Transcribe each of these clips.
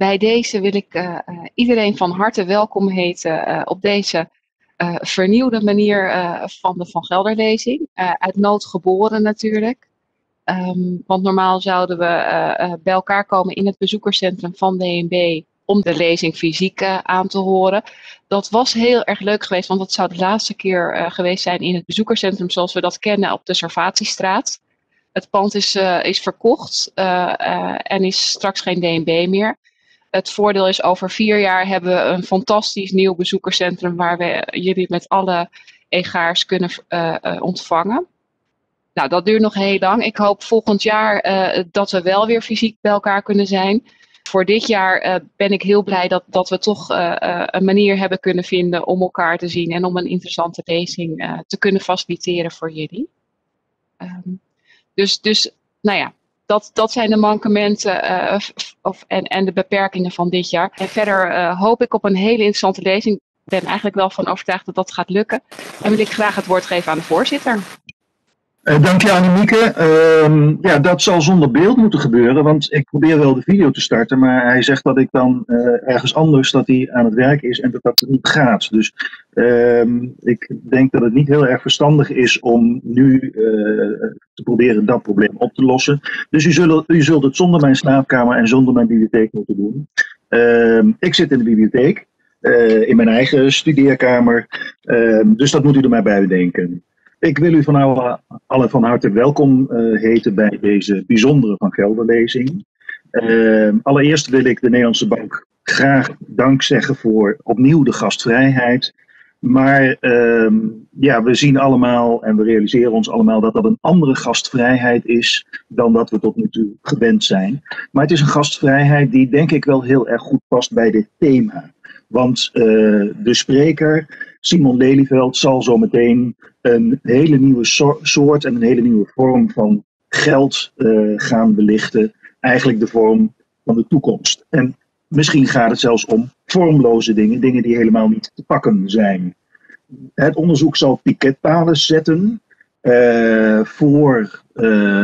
Bij deze wil ik iedereen van harte welkom heten op deze vernieuwde manier van de Van Gelder lezing. Uit nood geboren natuurlijk. Want normaal zouden we bij elkaar komen in het bezoekerscentrum van DNB om de lezing fysiek aan te horen. Dat was heel erg leuk geweest, want dat zou de laatste keer geweest zijn in het bezoekerscentrum zoals we dat kennen op de Servatiestraat. Het pand is verkocht en is straks geen DNB meer. Het voordeel is, over 4 jaar hebben we een fantastisch nieuw bezoekerscentrum waar we jullie met alle egaars kunnen ontvangen. Nou, dat duurt nog heel lang. Ik hoop volgend jaar dat we wel weer fysiek bij elkaar kunnen zijn. Voor dit jaar ben ik heel blij dat we toch een manier hebben kunnen vinden om elkaar te zien en om een interessante lezing te kunnen faciliteren voor jullie. Dus nou ja, dat zijn de mankementen en de beperkingen van dit jaar. En verder hoop ik op een hele interessante lezing. Ik ben eigenlijk wel van overtuigd dat dat gaat lukken. En wil ik graag het woord geven aan de voorzitter. Dank je, Annemieke. Ja, dat zal zonder beeld moeten gebeuren, want ik probeer wel de video te starten, maar hij zegt dat ik dan ergens anders dat hij aan het werk is en dat niet gaat. Dus ik denk dat het niet heel erg verstandig is om nu te proberen dat probleem op te lossen. Dus u zult het zonder mijn slaapkamer en zonder mijn bibliotheek moeten doen. Ik zit in de bibliotheek, in mijn eigen studeerkamer, dus dat moet u er maar bij bedenken. Ik wil u allen van harte welkom heten bij deze bijzondere Van Gelder lezing. Allereerst wil ik de Nederlandse Bank graag dank zeggen voor opnieuw de gastvrijheid. Maar ja, we zien allemaal en we realiseren ons allemaal dat dat een andere gastvrijheid is dan dat we tot nu toe gewend zijn. Maar het is een gastvrijheid die denk ik wel heel erg goed past bij dit thema. Want de spreker, Simon Lelyveld, zal zo meteen een hele nieuwe soort en een hele nieuwe vorm van geld gaan belichten. Eigenlijk de vorm van de toekomst. En misschien gaat het zelfs om vormloze dingen, dingen die helemaal niet te pakken zijn. Het onderzoek zal piketpalen zetten voor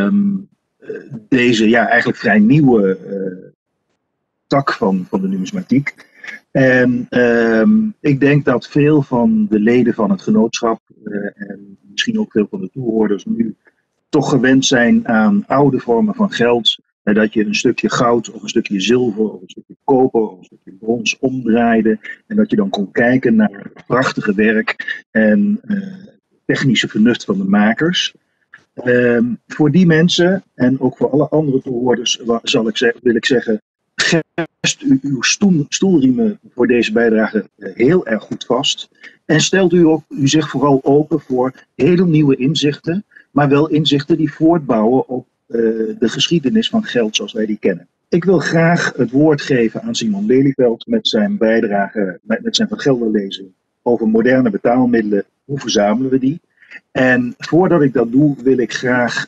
deze eigenlijk vrij nieuwe tak van de numismatiek. En ik denk dat veel van de leden van het genootschap en misschien ook veel van de toehoorders nu toch gewend zijn aan oude vormen van geld. Dat je een stukje goud of een stukje zilver of een stukje koper of een stukje brons omdraaide. En dat je dan kon kijken naar het prachtige werk en technische vernuft van de makers. Voor die mensen en ook voor alle andere toehoorders wil ik zeggen, gerst uw stoelriemen voor deze bijdrage heel erg goed vast. En stelt u zich vooral open voor hele nieuwe inzichten, maar wel inzichten die voortbouwen op de geschiedenis van geld zoals wij die kennen. Ik wil graag het woord geven aan Simon Lelyveld met zijn bijdrage, met zijn Van Gelder lezing over moderne betaalmiddelen. Hoe verzamelen we die? En voordat ik dat doe, wil ik graag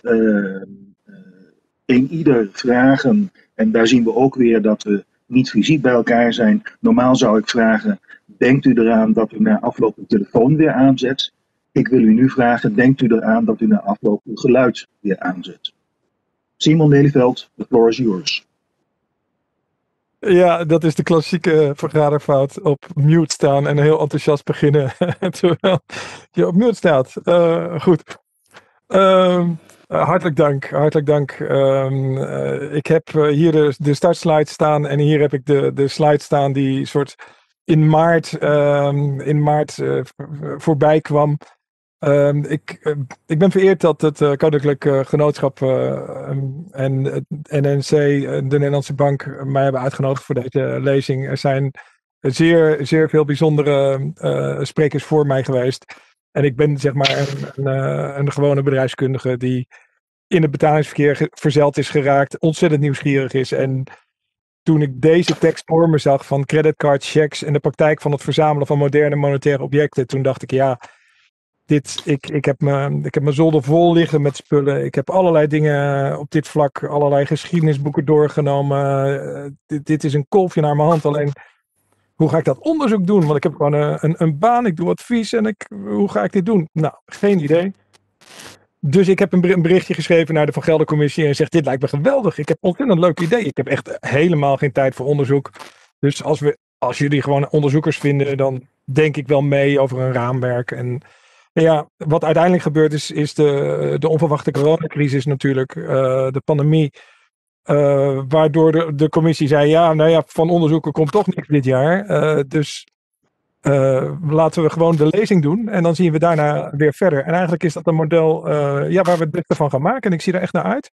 een ieder vragen. En daar zien we ook weer dat we niet fysiek bij elkaar zijn. Normaal zou ik vragen, denkt u eraan dat u na afloop uw telefoon weer aanzet? Ik wil u nu vragen, denkt u eraan dat u na afloop uw geluid weer aanzet? Simon Lelyveld, the floor is yours. Ja, dat is de klassieke vergaderfout. Op mute staan en heel enthousiast beginnen terwijl je op mute staat. Goed. Hartelijk dank. Ik heb hier de startslide staan en hier heb ik de slide staan die soort in maart voorbij kwam. Ik ben vereerd dat het Koninklijk Genootschap en het NNC, de Nederlandse Bank, mij hebben uitgenodigd voor deze lezing. Er zijn zeer veel bijzondere sprekers voor mij geweest. En ik ben zeg maar een gewone bedrijfskundige die in het betalingsverkeer verzeild is geraakt, ontzettend nieuwsgierig is. En toen ik deze tekst voor me zag van creditcards, checks en de praktijk van het verzamelen van moderne monetaire objecten, toen dacht ik, ja, ik heb mijn zolder vol liggen met spullen. Ik heb allerlei dingen op dit vlak, allerlei geschiedenisboeken doorgenomen. Dit is een kolfje naar mijn hand. Alleen, hoe ga ik dat onderzoek doen? Want ik heb gewoon een baan, ik doe advies en hoe ga ik dit doen? Nou, geen idee. Dus ik heb een berichtje geschreven naar de Van Gelder Commissie en zeg, dit lijkt me geweldig. Ik heb een ontzettend leuk idee. Ik heb echt helemaal geen tijd voor onderzoek. Dus als jullie gewoon onderzoekers vinden, dan denk ik wel mee over een raamwerk. En ja, wat uiteindelijk gebeurt is de onverwachte coronacrisis natuurlijk, de pandemie. Waardoor de commissie zei, van onderzoeken komt toch niks dit jaar. Dus laten we gewoon de lezing doen en dan zien we daarna weer verder. En eigenlijk is dat een model waar we het beste van gaan maken. En ik zie er echt naar uit.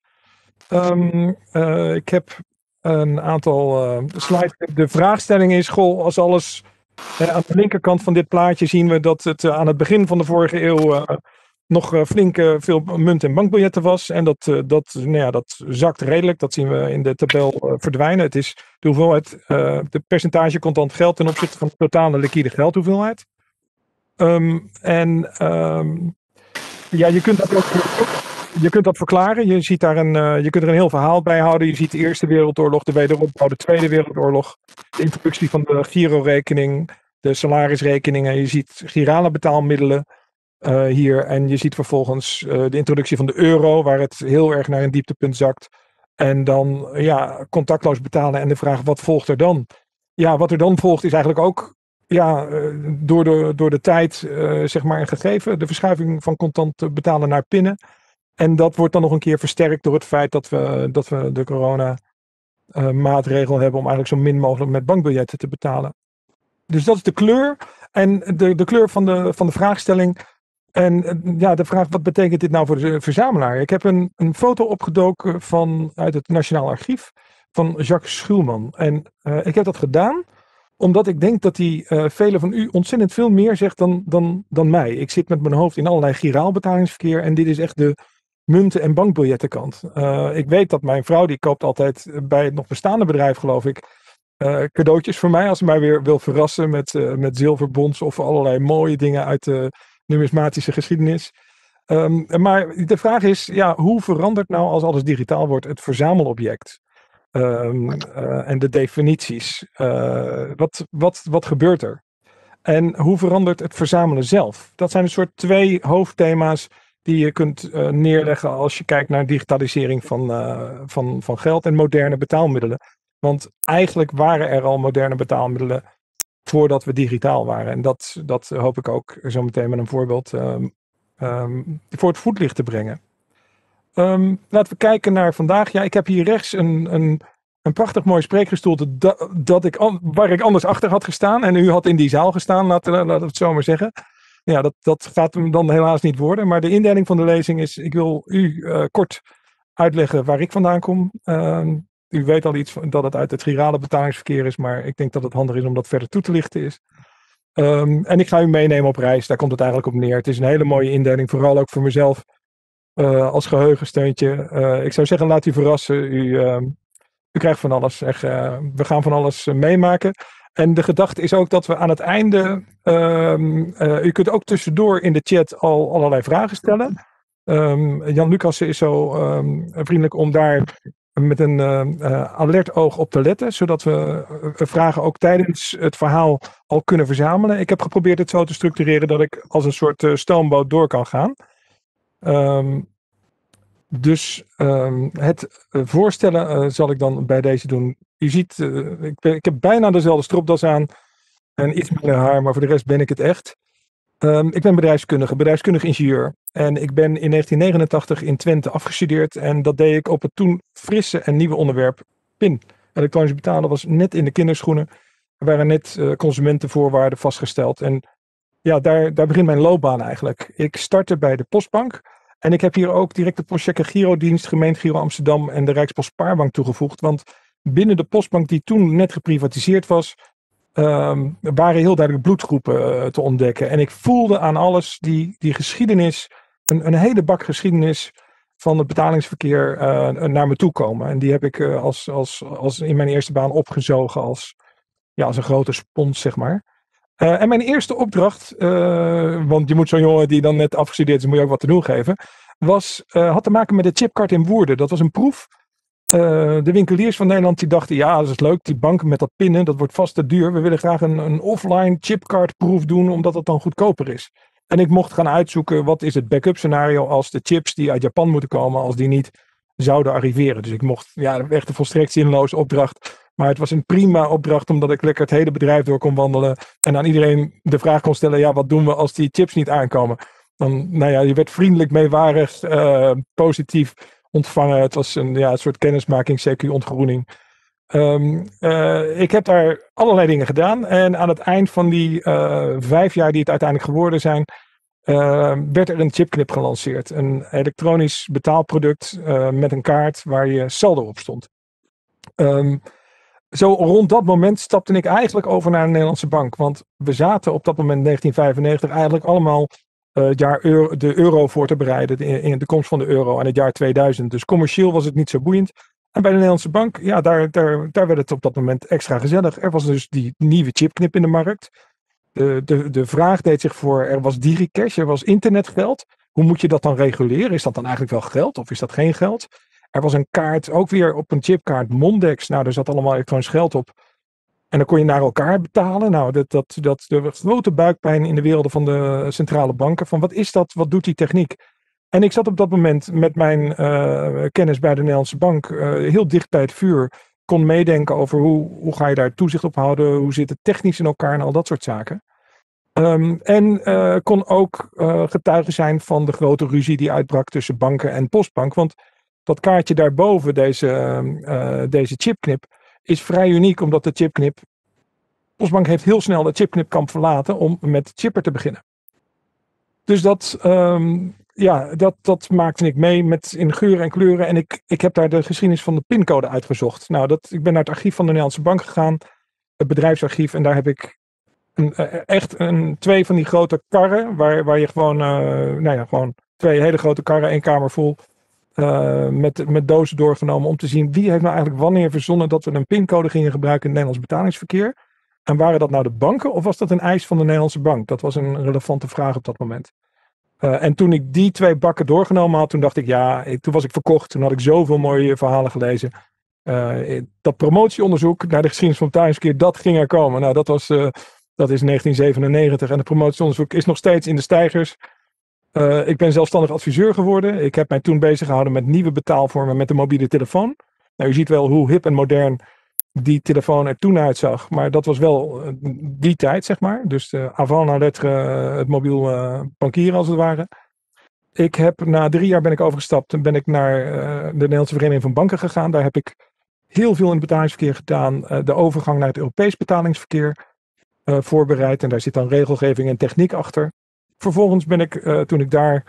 Ik heb een aantal slides. De vraagstelling is, als alles aan de linkerkant van dit plaatje zien we dat het aan het begin van de vorige eeuw nog flink veel munt- en bankbiljetten was. En dat zakt redelijk. Dat zien we in de tabel verdwijnen. Het is de hoeveelheid, de percentage contant geld ten opzichte van de totale liquide geldhoeveelheid. Je kunt dat verklaren. Je kunt er een heel verhaal bij houden. Je ziet de Eerste Wereldoorlog, de wederopbouw, de Tweede Wereldoorlog, de introductie van de girorekening, de salarisrekeningen. Je ziet girale betaalmiddelen hier. En je ziet vervolgens de introductie van de euro, waar het heel erg naar een dieptepunt zakt. En dan contactloos betalen en de vraag, wat volgt er dan? Ja, wat er dan volgt is eigenlijk ook door de tijd zeg maar een gegeven. De verschuiving van contant betalen naar pinnen. En dat wordt dan nog een keer versterkt door het feit dat we de corona maatregel hebben om eigenlijk zo min mogelijk met bankbiljetten te betalen. Dus dat is de kleur en de kleur van de vraagstelling. En de vraag, wat betekent dit nou voor de verzamelaar? Ik heb een foto opgedoken uit het Nationaal Archief van Jacques Schuurman. En ik heb dat gedaan omdat ik denk dat hij velen van u ontzettend veel meer zegt dan mij. Ik zit met mijn hoofd in allerlei giraal betalingsverkeer en dit is echt de munten- en bankbiljettenkant. Ik weet dat mijn vrouw, die koopt altijd bij het nog bestaande bedrijf, geloof ik, cadeautjes voor mij als ze mij weer wil verrassen met zilverbonds of allerlei mooie dingen uit de numismatische geschiedenis. Maar de vraag is, hoe verandert nou als alles digitaal wordt het verzamelobject? En de definities. Wat gebeurt er? En hoe verandert het verzamelen zelf? Dat zijn een soort 2 hoofdthema's die je kunt neerleggen als je kijkt naar digitalisering van geld en moderne betaalmiddelen. Want eigenlijk waren er al moderne betaalmiddelen voordat we digitaal waren. En dat hoop ik ook zo meteen met een voorbeeld voor het voetlicht te brengen. Laten we kijken naar vandaag. Ja, ik heb hier rechts een prachtig mooi spreekgestoelte waar ik anders achter had gestaan. En u had in die zaal gestaan, laten we het zo maar zeggen. Ja, dat gaat hem dan helaas niet worden. Maar de indeling van de lezing is, ik wil u kort uitleggen waar ik vandaan kom. U weet al iets dat het uit het girale betalingsverkeer is, maar ik denk dat het handig is om dat verder toe te lichten is. En ik ga u meenemen op reis, daar komt het eigenlijk op neer. Het is een hele mooie indeling, vooral ook voor mezelf als geheugensteuntje. Ik zou zeggen, laat u verrassen. U krijgt van alles. We gaan van alles meemaken. En de gedachte is ook dat we aan het einde, u kunt ook tussendoor in de chat al allerlei vragen stellen. Jan Lucassen is zo vriendelijk om daar met een alert oog op te letten, zodat we vragen ook tijdens het verhaal al kunnen verzamelen. Ik heb geprobeerd het zo te structureren dat ik als een soort stoomboot door kan gaan. Het voorstellen zal ik dan bij deze doen. Je ziet, ik heb bijna dezelfde stropdas aan en iets minder haar, maar voor de rest ben ik het echt. Ik ben bedrijfskundig ingenieur. En ik ben in 1989 in Twente afgestudeerd. En dat deed ik op het toen frisse en nieuwe onderwerp PIN. Elektronisch betalen was net in de kinderschoenen. Er waren net consumentenvoorwaarden vastgesteld. En ja, daar begint mijn loopbaan eigenlijk. Ik startte bij de Postbank. En ik heb hier ook direct de Postchecker Girodienst, Gemeente Amsterdam en de Rijkspost Spaarbank toegevoegd. Want binnen de Postbank die toen net geprivatiseerd was, waren heel duidelijk bloedgroepen te ontdekken. En ik voelde aan alles die geschiedenis, een hele bak geschiedenis van het betalingsverkeer naar me toe komen. En die heb ik als in mijn eerste baan opgezogen als een grote spons, zeg maar. En mijn eerste opdracht, want je moet zo'n jongen die dan net afgestudeerd is, moet je ook wat te doen geven, had te maken met de chipkaart in Woerden. Dat was een proef. De winkeliers van Nederland die dachten, ja, dat is leuk, die banken met dat pinnen, dat wordt vast te duur. We willen graag een offline chipkaartproef doen, omdat het dan goedkoper is. En ik mocht gaan uitzoeken wat is het backup scenario als de chips die uit Japan moeten komen, als die niet zouden arriveren. Dus ik mocht, echt een volstrekt zinloze opdracht. Maar het was een prima opdracht omdat ik lekker het hele bedrijf door kon wandelen. En aan iedereen de vraag kon stellen, wat doen we als die chips niet aankomen? Dan, je werd vriendelijk, meewarig, positief ontvangen. Het was een soort kennismaking, CQ-ontgroening. Ik heb daar allerlei dingen gedaan. En aan het eind van die 5 jaar die het uiteindelijk geworden zijn, werd er een chipknip gelanceerd. Een elektronisch betaalproduct met een kaart waar je saldo op stond. Zo rond dat moment stapte ik eigenlijk over naar een Nederlandse bank. Want we zaten op dat moment 1995 eigenlijk allemaal de euro voor te bereiden. In de komst van de euro en het jaar 2000. Dus commercieel was het niet zo boeiend. En bij de Nederlandse bank, daar werd het op dat moment extra gezellig. Er was dus die nieuwe chipknip in de markt. De vraag deed zich voor, er was DigiCash, er was internetgeld. Hoe moet je dat dan reguleren? Is dat dan eigenlijk wel geld of is dat geen geld? Er was een kaart, ook weer op een chipkaart, Mondex. Nou, daar zat allemaal elektronisch geld op. En dan kon je naar elkaar betalen. Nou, de grote buikpijn in de wereld van de centrale banken. Van wat is dat? Wat doet die techniek? En ik zat op dat moment met mijn kennis bij de Nederlandse bank heel dicht bij het vuur. Kon meedenken over hoe ga je daar toezicht op houden? Hoe zit het technisch in elkaar en al dat soort zaken. En kon ook getuige zijn van de grote ruzie die uitbrak tussen banken en Postbank. Want dat kaartje daarboven, deze chipknip, is vrij uniek omdat de chipknip... Postbank heeft heel snel de chipknipkamp verlaten om met chipper te beginnen. Dus dat maakte ik mee in geuren en kleuren. En ik heb daar de geschiedenis van de pincode uitgezocht. Nou, ik ben naar het archief van de Nederlandse Bank gegaan. Het bedrijfsarchief. En daar heb ik twee van die grote karren. Waar je gewoon 2 hele grote karren, 1 kamer vol. Met dozen doorgenomen om te zien wie heeft nou eigenlijk wanneer verzonnen dat we een pincode gingen gebruiken in het Nederlands betalingsverkeer. En waren dat nou de banken of was dat een eis van de Nederlandse bank? Dat was een relevante vraag op dat moment. En toen ik die 2 bakken doorgenomen had, toen dacht ik, toen was ik verkocht. Toen had ik zoveel mooie verhalen gelezen. Dat promotieonderzoek naar de geschiedenis van het betalingsverkeer, dat ging er komen. Nou, dat is 1997 en het promotieonderzoek is nog steeds in de steigers. Ik ben zelfstandig adviseur geworden. Ik heb mij toen bezig gehouden met nieuwe betaalvormen met de mobiele telefoon. Nou, je ziet wel hoe hip en modern die telefoon er toen uitzag. Maar dat was wel die tijd, zeg maar. Dus avant la lettre het mobiel bankieren als het ware. Na 3 jaar ben ik overgestapt en ben ik naar de Nederlandse Vereniging van Banken gegaan. Daar heb ik heel veel in het betalingsverkeer gedaan. De overgang naar het Europees betalingsverkeer voorbereid. En daar zit dan regelgeving en techniek achter. Vervolgens ben ik, toen ik daar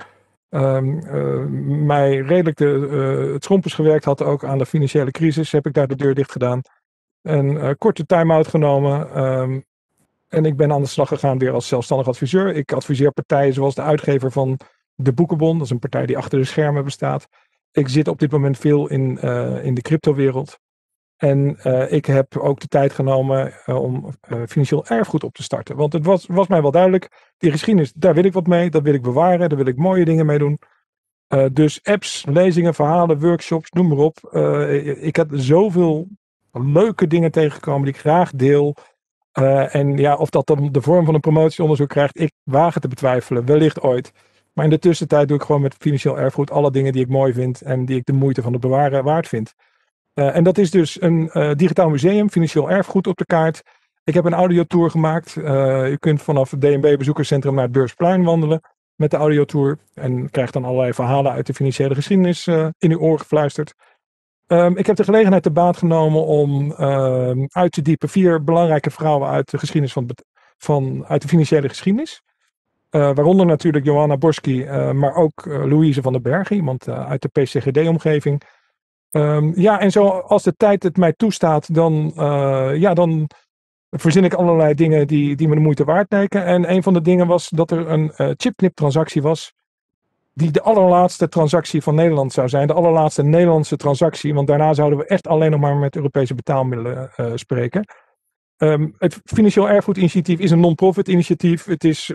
mij redelijk het schompers gewerkt had, ook aan de financiële crisis, heb ik daar de deur dicht gedaan. Een korte time-out genomen. En ik ben aan de slag gegaan weer als zelfstandig adviseur. Ik adviseer partijen zoals de uitgever van de Boekenbon. Dat is een partij die achter de schermen bestaat. Ik zit op dit moment veel in de cryptowereld. En ik heb ook de tijd genomen om financieel erfgoed op te starten. Want het was mij wel duidelijk, die geschiedenis, daar wil ik wat mee. Dat wil ik bewaren, daar wil ik mooie dingen mee doen. Dus apps, lezingen, verhalen, workshops, noem maar op. Ik heb zoveel leuke dingen tegengekomen die ik graag deel. En of dat dan de vorm van een promotieonderzoek krijgt, ik waag het te betwijfelen, wellicht ooit. Maar in de tussentijd doe ik gewoon met financieel erfgoed alle dingen die ik mooi vind en die ik de moeite van het bewaren waard vind. En dat is dus een digitaal museum, financieel erfgoed op de kaart. Ik heb een audiotour gemaakt. U kunt vanaf het DNB bezoekerscentrum naar het Beursplein wandelen met de audiotour. En krijgt dan allerlei verhalen uit de financiële geschiedenis in uw oor gefluisterd. Ik heb de gelegenheid te baat genomen om uit te diepen 4 belangrijke vrouwen uit de geschiedenis uit de financiële geschiedenis. Waaronder natuurlijk Johanna Borski, maar ook Louise van den Berg, iemand uit de PCGD-omgeving. En zo als de tijd het mij toestaat, dan verzin ik allerlei dingen die me de moeite waard lijken. En een van de dingen was dat er een chipknip-transactie was, die de allerlaatste transactie van Nederland zou zijn. De allerlaatste Nederlandse transactie, want daarna zouden we echt alleen nog maar met Europese betaalmiddelen spreken. Het Financieel Erfgoed Initiatief is een non-profit initiatief. Het is...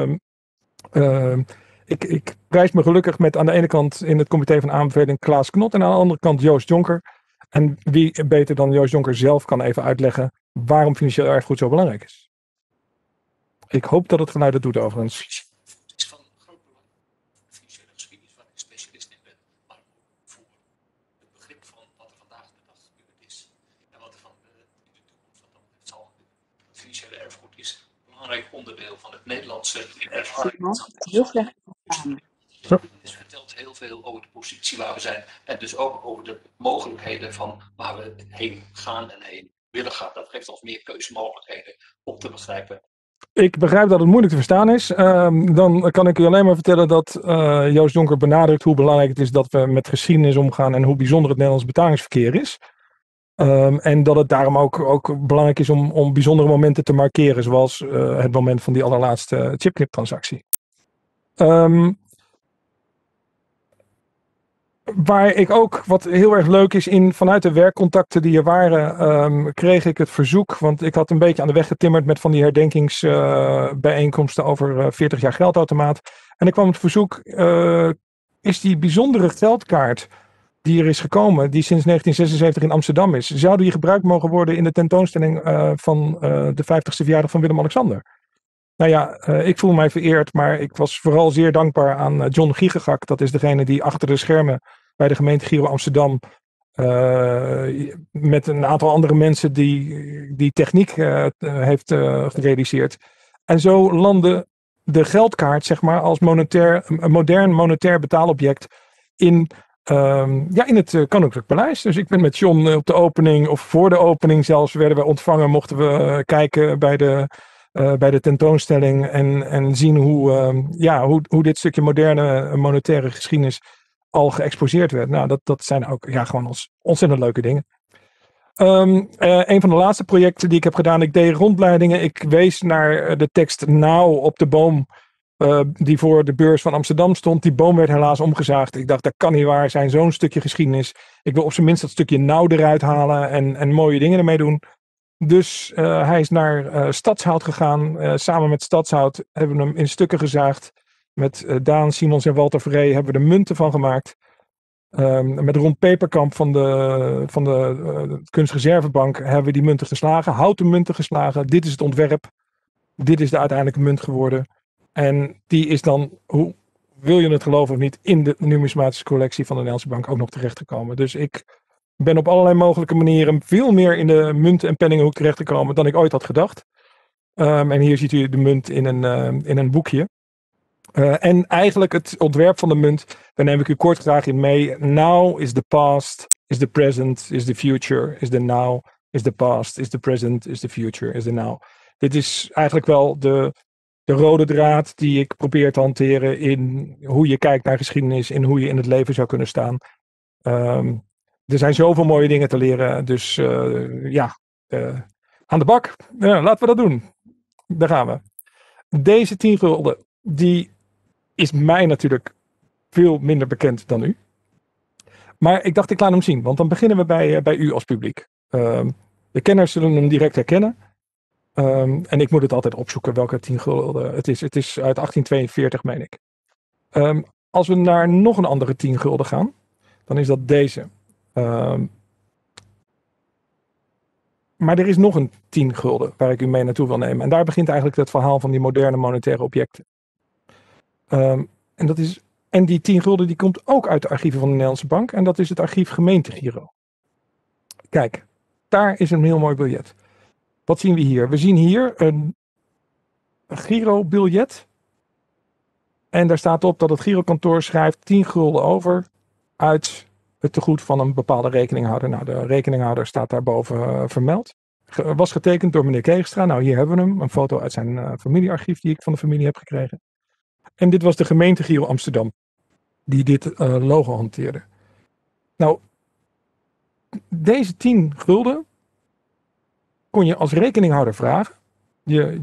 Ik prijs me gelukkig met aan de ene kant in het comité van aanbeveling Klaas Knot en aan de andere kant Joost Jonker. En wie beter dan Joost Jonker zelf kan even uitleggen waarom financieel erfgoed zo belangrijk is. Ik hoop dat het geluid het doet overigens. financiële erfgoed is een belangrijk onderdeel van het Nederlandse erfgoed. Heel slecht verstaan. Het vertelt heel veel over de positie waar we zijn en dus ook over de mogelijkheden van waar we heen gaan en heen willen gaan. Dat geeft ons meer keuzemogelijkheden om te begrijpen. Ik begrijp dat het moeilijk te verstaan is. Dan kan ik u alleen maar vertellen dat Joost Jonker benadrukt hoe belangrijk het is dat we met geschiedenis omgaan en hoe bijzonder het Nederlands betalingsverkeer is. En dat het daarom ook belangrijk is om bijzondere momenten te markeren, zoals het moment van die allerlaatste chipknip-transactie. Waar ik ook, wat heel erg leuk is, vanuit de werkcontacten die er waren, kreeg ik het verzoek, want ik had een beetje aan de weg getimmerd met van die herdenkingsbijeenkomsten over 40 jaar geldautomaat. En ik kwam het verzoek, is die bijzondere geldkaart die er is gekomen, die sinds 1976 in Amsterdam is, zou die gebruikt mogen worden in de tentoonstelling van de 50ste verjaardag van Willem-Alexander? Nou ja, ik voel mij vereerd, maar ik was vooral zeer dankbaar aan John Giegegak. Dat is degene die achter de schermen bij de gemeente Giro Amsterdam met een aantal andere mensen die techniek heeft gerealiseerd. En zo landde de geldkaart, zeg maar, als een modern monetair betaalobject in het Koninklijk Paleis. Dus ik ben met John op de opening, of voor de opening zelfs, werden we ontvangen, mochten we kijken bij de tentoonstelling en zien hoe dit stukje moderne monetaire geschiedenis al geëxposeerd werd. Nou, dat zijn ook gewoon ontzettend leuke dingen. Een van de laatste projecten die ik heb gedaan, ik deed rondleidingen. Ik wees naar de tekst Now op de boom die voor de beurs van Amsterdam stond. Die boom werd helaas omgezaagd. Ik dacht, dat kan niet waar zijn, zo'n stukje geschiedenis. Ik wil op zijn minst dat stukje Now eruit halen en mooie dingen ermee doen. Dus hij is naar Stadshout gegaan. Samen met Stadshout hebben we hem in stukken gezaagd. Met Daan Simons en Walter Verree hebben we er munten van gemaakt. Met Ron Peperkamp van de Kunstreservebank hebben we die munten geslagen. Houten munten geslagen. Dit is het ontwerp. Dit is de uiteindelijke munt geworden. En die is dan, hoe wil je het geloven of niet, in de numismatische collectie van de Nederlandse Bank ook nog terechtgekomen. Dus ik ben op allerlei mogelijke manieren veel meer in de munten- en penningenhoek terechtgekomen dan ik ooit had gedacht. En hier ziet u de munt in een boekje. En eigenlijk het ontwerp van de munt, daar neem ik u kort graag in mee. Now is the past, is the present, is the future, is the now, is the past, is the present, is the future, is the now. Dit is eigenlijk wel de rode draad die ik probeer te hanteren in hoe je kijkt naar geschiedenis, in hoe je in het leven zou kunnen staan. Er zijn zoveel mooie dingen te leren, dus aan de bak. Laten we dat doen. Daar gaan we. Deze 10 gulden, die is mij natuurlijk veel minder bekend dan u. Maar ik dacht, ik laat hem zien, want dan beginnen we bij u als publiek. De kenners zullen hem direct herkennen. En ik moet het altijd opzoeken welke 10 gulden het is. Het is uit 1842, meen ik. Als we naar nog een andere 10 gulden gaan, dan is dat deze. Maar er is nog een 10 gulden waar ik u mee naartoe wil nemen. En daar begint eigenlijk het verhaal van die moderne monetaire objecten. En die 10 gulden die komt ook uit de archieven van de Nederlandse Bank. En dat is het archief Gemeentegiro. Kijk, daar is een heel mooi biljet. Wat zien we hier? We zien hier een girobiljet. En daar staat op dat het girokantoor schrijft 10 gulden over uit het tegoed van een bepaalde rekeninghouder. Nou, de rekeninghouder staat daarboven vermeld. Was getekend door meneer Keegstra. Nou, hier hebben we hem. Een foto uit zijn familiearchief die ik van de familie heb gekregen. En dit was de gemeente Giro Amsterdam die dit logo hanteerde. Nou, deze 10 gulden kon je als rekeninghouder vragen. Je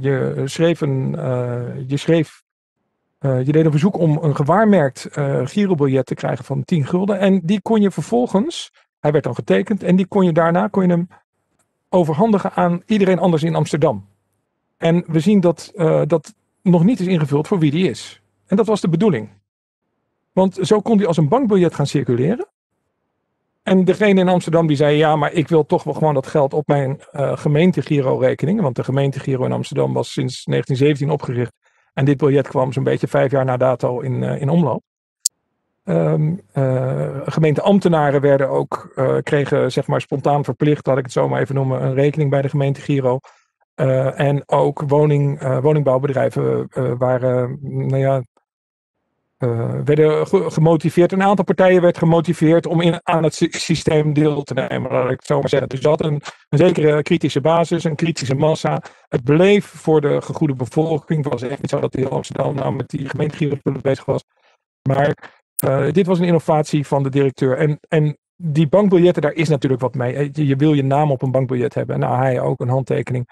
deed een verzoek om een gewaarmerkt girobiljet te krijgen van 10 gulden. En die kon je vervolgens, hij werd dan getekend, en die kon je daarna hem overhandigen aan iedereen anders in Amsterdam. En we zien dat dat nog niet is ingevuld voor wie die is. En dat was de bedoeling. Want zo kon die als een bankbiljet gaan circuleren. En degene in Amsterdam die zei, ja, maar ik wil toch wel gewoon dat geld op mijn gemeente-giro-rekening. Want de gemeente-giro in Amsterdam was sinds 1917 opgericht. En dit biljet kwam zo'n beetje 5 jaar na dato in omloop. Gemeenteambtenaren kregen zeg maar spontaan verplicht, laat ik het zo maar even noemen, een rekening bij de gemeente Giro. En ook woningbouwbedrijven werden gemotiveerd. Een aantal partijen werd gemotiveerd om aan het systeem deel te nemen, laat ik het zo maar zeggen. Dus je had een zekere kritische basis, een kritische massa. Het bleef voor de gegoede bevolking. Het was echt niet zo dat heel Amsterdam nou met die gemeentegirospullen bezig was. Maar dit was een innovatie van de directeur. En die bankbiljetten, daar is natuurlijk wat mee. Je wil je naam op een bankbiljet hebben. Nou, hij ook, een handtekening.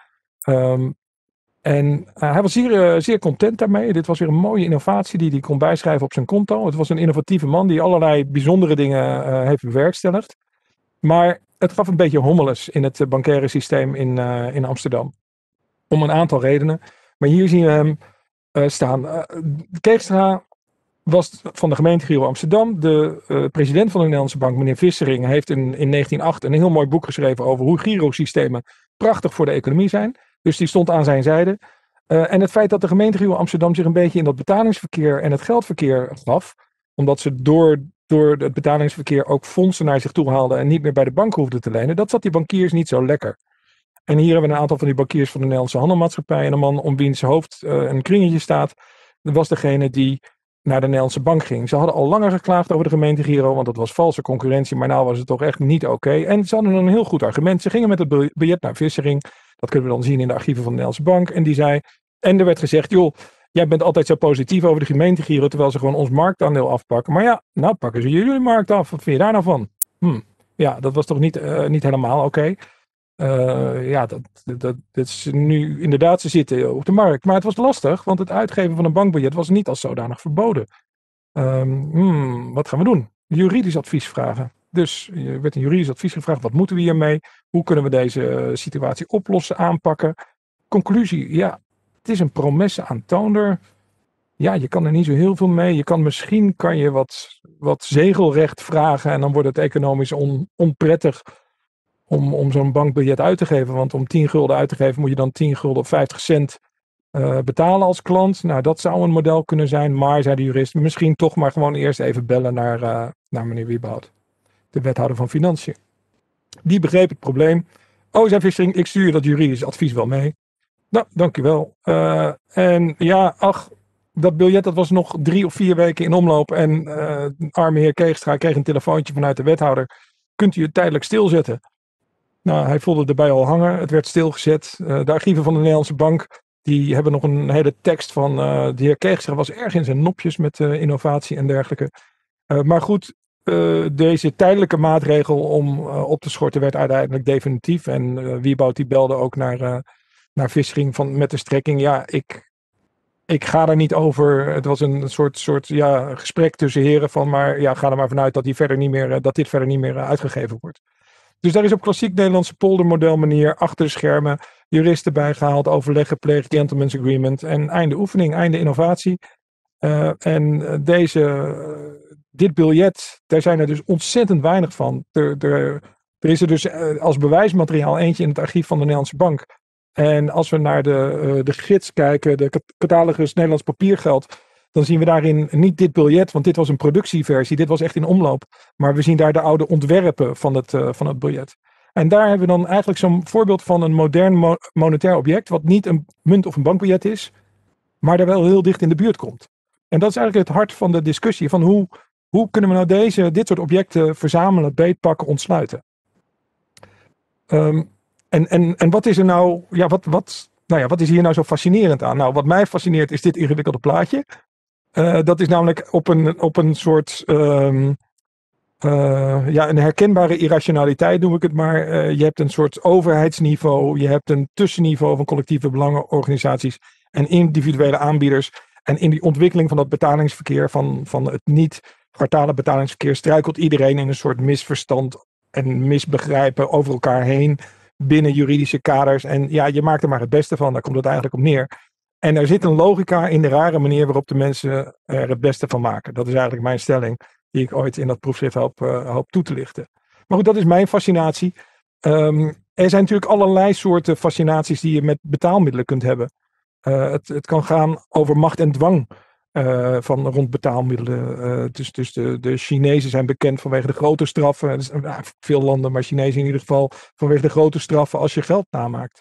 Hij was zeer content daarmee. Dit was weer een mooie innovatie die hij kon bijschrijven op zijn konto. Het was een innovatieve man die allerlei bijzondere dingen heeft bewerkstelligd. Maar het gaf een beetje hommeles in het bankaire systeem in Amsterdam. Om een aantal redenen. Maar hier zien we hem staan. Keegstra was van de gemeente Giro Amsterdam. De president van de Nederlandse Bank, meneer Vissering, heeft in 1908 een heel mooi boek geschreven over hoe girosystemen prachtig voor de economie zijn. Dus die stond aan zijn zijde. En het feit dat de gemeente Giro Amsterdam zich een beetje in dat betalingsverkeer en het geldverkeer gaf, omdat ze door het betalingsverkeer ook fondsen naar zich toe haalden en niet meer bij de bank hoefden te lenen, dat zat die bankiers niet zo lekker. En hier hebben we een aantal van die bankiers van de Nederlandse Handelmaatschappij. En een man om wiens hoofd een kringetje staat, was degene die naar de Nederlandse Bank ging. Ze hadden al langer geklaagd over de gemeente Giro, want dat was valse concurrentie, maar nou was het toch echt niet oké. En ze hadden een heel goed argument. Ze gingen met het biljet naar Vissering. Dat kunnen we dan zien in de archieven van de Nederlandse Bank. En die zei, en er werd gezegd, joh, jij bent altijd zo positief over de gemeente Giro, terwijl ze gewoon ons marktaandeel afpakken. Maar ja, nou pakken ze jullie markt af. Wat vind je daar nou van? Ja, dat was toch niet helemaal oké. Dat is nu inderdaad, ze zitten op de markt. Maar het was lastig, want het uitgeven van een bankbiljet was niet als zodanig verboden. Wat gaan we doen? Juridisch advies vragen. Dus er werd een juridisch advies gevraagd. Wat moeten we hiermee? Hoe kunnen we deze situatie oplossen, aanpakken? Conclusie, ja, het is een promesse aantoonder. Ja, je kan er niet zo heel veel mee. Misschien kan je wat zegelrecht vragen en dan wordt het economisch onprettig om zo'n bankbiljet uit te geven. Want om 10 gulden uit te geven moet je dan 10 gulden of 50 cent betalen als klant. Nou, dat zou een model kunnen zijn. Maar, zei de jurist, misschien toch maar gewoon eerst even bellen naar meneer Wieboud, de wethouder van Financiën. Die begreep het probleem. Zei Vissering, ik stuur je dat juridisch advies wel mee. Nou, dankjewel. En ja, dat biljet dat was nog 3 of 4 weken in omloop. En arme heer Keegstra kreeg een telefoontje vanuit de wethouder. Kunt u het tijdelijk stilzetten? Nou, hij voelde erbij al hangen. Het werd stilgezet. De archieven van de Nederlandse Bank, die hebben nog een hele tekst van de heer Keegstra was erg in zijn nopjes met innovatie en dergelijke. Maar goed, deze tijdelijke maatregel om op te schorten werd uiteindelijk definitief. En Wieboud die belde ook naar Vissering met de strekking. Ja, ik ga daar niet over. Het was een soort gesprek tussen heren van, maar ja, ga er maar vanuit dat dit verder niet meer uitgegeven wordt. Dus daar is op klassiek Nederlandse poldermodel manier achter de schermen juristen bijgehaald, overleg gepleegd, gentleman's agreement en einde oefening, einde innovatie. Dit biljet, daar zijn er dus ontzettend weinig van. Er is er dus als bewijsmateriaal eentje in het archief van de Nederlandse Bank. En als we naar de gids kijken, de catalogus Nederlands papiergeld, dan zien we daarin niet dit biljet, want dit was een productieversie, dit was echt in omloop. Maar we zien daar de oude ontwerpen van het biljet. En daar hebben we dan eigenlijk zo'n voorbeeld van een modern monetair object, wat niet een munt of een bankbiljet is, maar daar wel heel dicht in de buurt komt. En dat is eigenlijk het hart van de discussie, van hoe kunnen we nou dit soort objecten verzamelen, beetpakken, ontsluiten. En wat is er nou, wat is hier nou zo fascinerend aan? Nou, wat mij fascineert is dit ingewikkelde plaatje. Dat is namelijk op een soort, een herkenbare irrationaliteit noem ik het maar. Je hebt een soort overheidsniveau, je hebt een tussenniveau van collectieve belangenorganisaties en individuele aanbieders. En in die ontwikkeling van dat betalingsverkeer, van het niet-kwartale betalingsverkeer, struikelt iedereen in een soort misverstand en misbegrijpen over elkaar heen binnen juridische kaders. En ja, je maakt er maar het beste van, daar komt het eigenlijk op neer. En er zit een logica in de rare manier waarop de mensen er het beste van maken. Dat is eigenlijk mijn stelling, die ik ooit in dat proefschrift hoop toe te lichten. Maar goed, dat is mijn fascinatie. Er zijn natuurlijk allerlei soorten fascinaties die je met betaalmiddelen kunt hebben. Het kan gaan over macht en dwang rond betaalmiddelen. Dus de Chinezen zijn bekend vanwege de grote straffen. Dus, veel landen, maar Chinezen in ieder geval, vanwege de grote straffen als je geld namaakt.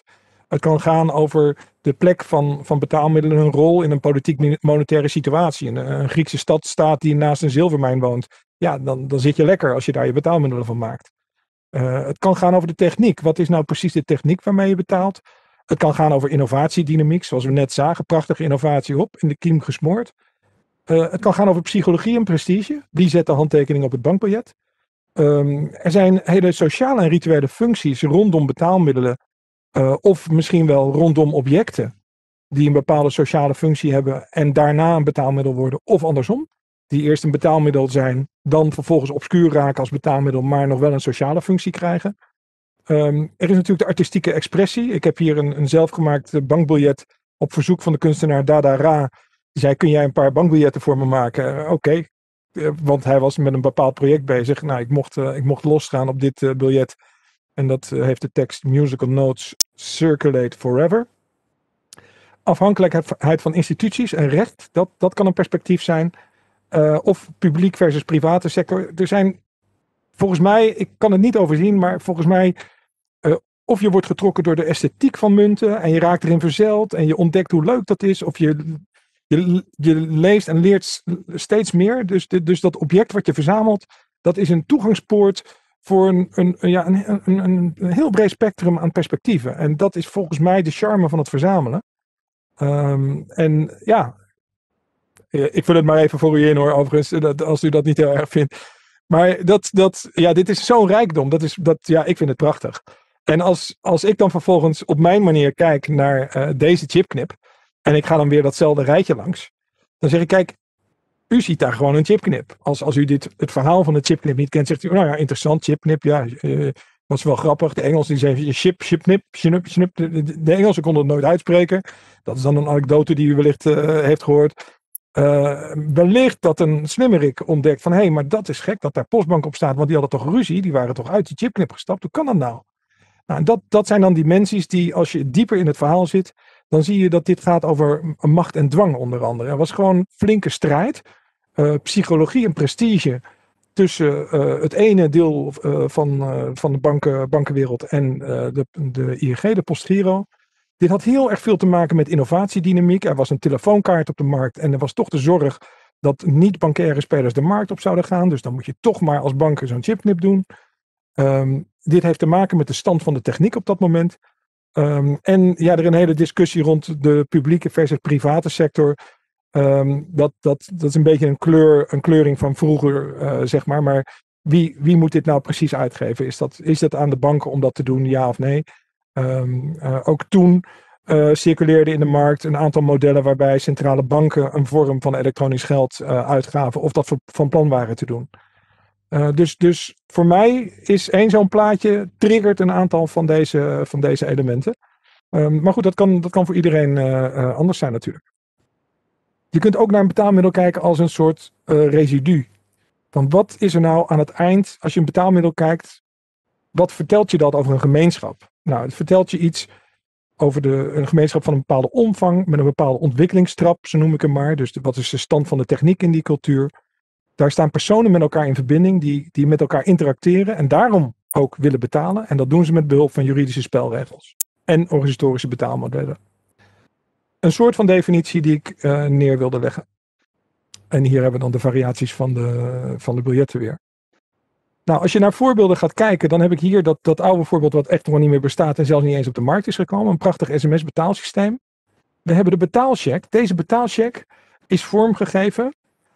Het kan gaan over de plek van betaalmiddelen, een rol in een politiek-monetaire situatie. Een Griekse stadstaat die naast een zilvermijn woont. Ja, dan zit je lekker als je daar je betaalmiddelen van maakt. Het kan gaan over de techniek. Wat is nou precies de techniek waarmee je betaalt? Het kan gaan over innovatiedynamiek, zoals we net zagen. Prachtige innovatie op, in de kiem gesmoord. Het kan gaan over psychologie en prestige. Wie zet de handtekening op het bankbiljet? Er zijn hele sociale en rituele functies rondom betaalmiddelen. Of misschien wel rondom objecten die een bepaalde sociale functie hebben en daarna een betaalmiddel worden. Of andersom, die eerst een betaalmiddel zijn, dan vervolgens obscuur raken als betaalmiddel, maar nog wel een sociale functie krijgen. Er is natuurlijk de artistieke expressie. Ik heb hier een zelfgemaakt bankbiljet op verzoek van de kunstenaar Dada Ra. Die zei, kun jij een paar bankbiljetten voor me maken? Oké. Want hij was met een bepaald project bezig. Nou, ik mocht losgaan op dit biljet. En dat heeft de tekst Musical Notes Circulate Forever. Afhankelijkheid van instituties en recht, dat kan een perspectief zijn. Of publiek versus private sector. Er zijn, volgens mij, ik kan het niet overzien, maar volgens mij, of je wordt getrokken door de esthetiek van munten en je raakt erin verzeild en je ontdekt hoe leuk dat is, of je leest en leert steeds meer. Dus dat object wat je verzamelt, dat is een toegangspoort voor een heel breed spectrum aan perspectieven. En dat is volgens mij de charme van het verzamelen. En ja, ik vul het maar even voor u in hoor, overigens, als u dat niet heel erg vindt. Maar dit is zo'n rijkdom. Ik vind het prachtig. En als ik dan vervolgens op mijn manier kijk naar deze chipknip, en ik ga dan weer datzelfde rijtje langs, dan zeg ik, kijk, u ziet daar gewoon een chipknip. Als u het verhaal van de chipknip niet kent, zegt u, nou ja, interessant, chipknip, ja, was wel grappig. De Engelsen die zeggen chipknip, snip. De Engelsen konden het nooit uitspreken. Dat is dan een anekdote die u wellicht heeft gehoord. Wellicht dat een slimmerik ontdekt van, hé, maar dat is gek dat daar Postbank op staat, want die hadden toch ruzie, die waren toch uit die chipknip gestapt. Hoe kan dat nou? Nou, dat zijn dan dimensies die, als je dieper in het verhaal zit, dan zie je dat dit gaat over macht en dwang onder andere. Er was gewoon flinke strijd, psychologie en prestige tussen het ene deel van de bankenwereld en de ING, de Postgiro. Dit had heel erg veel te maken met innovatiedynamiek. Er was een telefoonkaart op de markt en er was toch de zorg dat niet-bankaire spelers de markt op zouden gaan. Dus dan moet je toch maar als banker zo'n chipknip doen. Dit heeft te maken met de stand van de techniek op dat moment. En ja, er is een hele discussie rond de publieke versus private sector. Dat is een beetje een kleuring van vroeger, zeg maar. Maar wie moet dit nou precies uitgeven? Is dat aan de banken om dat te doen, ja of nee? Ook toen circuleerde in de markt een aantal modellen waarbij centrale banken een vorm van elektronisch geld uitgaven of dat van plan waren te doen. Dus voor mij is één zo'n plaatje triggert een aantal van deze elementen. Maar goed, dat kan voor iedereen anders zijn natuurlijk. Je kunt ook naar een betaalmiddel kijken als een soort residu. Van wat is er nou aan het eind, als je een betaalmiddel kijkt, wat vertelt je dat over een gemeenschap? Nou, het vertelt je iets over een gemeenschap van een bepaalde omvang, met een bepaalde ontwikkelingstrap, zo noem ik hem maar. Dus wat is de stand van de techniek in die cultuur? Daar staan personen met elkaar in verbinding die met elkaar interacteren en daarom ook willen betalen. En dat doen ze met behulp van juridische spelregels en organisatorische betaalmodellen. Een soort van definitie die ik neer wilde leggen. En hier hebben we dan de variaties van de biljetten weer. Nou, als je naar voorbeelden gaat kijken, dan heb ik hier dat oude voorbeeld wat echt nog niet meer bestaat en zelfs niet eens op de markt is gekomen. Een prachtig sms-betaalsysteem. We hebben de betaalcheck. Deze betaalcheck is vormgegeven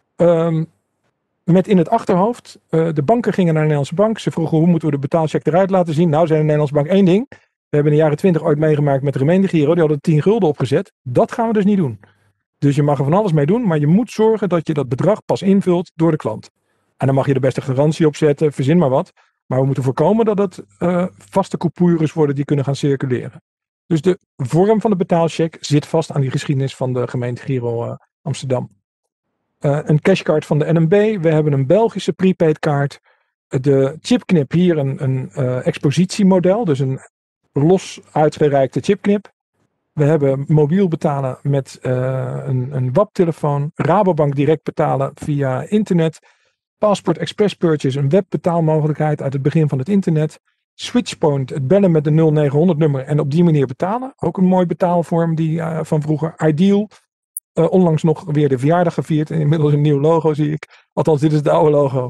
met in het achterhoofd. De banken gingen naar de Nederlandse bank. Ze vroegen hoe moeten we de betaalcheck eruit laten zien. Nou, zei de Nederlandse bank één ding. We hebben in de jaren 20 ooit meegemaakt met de gemeente-giro. Die hadden 10 gulden opgezet. Dat gaan we dus niet doen. Dus je mag er van alles mee doen, maar je moet zorgen dat je dat bedrag pas invult door de klant. En dan mag je de beste garantie opzetten, verzin maar wat. Maar we moeten voorkomen dat het vaste coupures worden die kunnen gaan circuleren. Dus de vorm van de betaalcheck zit vast aan die geschiedenis van de gemeente Giro Amsterdam. Een cashcard van de NMB. We hebben een Belgische prepaid kaart. De chipknip hier een expositiemodel. Dus een los uitgereikte chipknip. We hebben mobiel betalen met een WAP-telefoon. Rabobank direct betalen via internet. Passport Express Purchase, een webbetaalmogelijkheid uit het begin van het internet. Switchpoint, het bellen met de 0900 nummer en op die manier betalen. Ook een mooi betaalvorm van vroeger. Ideal, onlangs nog weer de verjaardag gevierd. En inmiddels een nieuw logo zie ik. Althans, dit is het oude logo.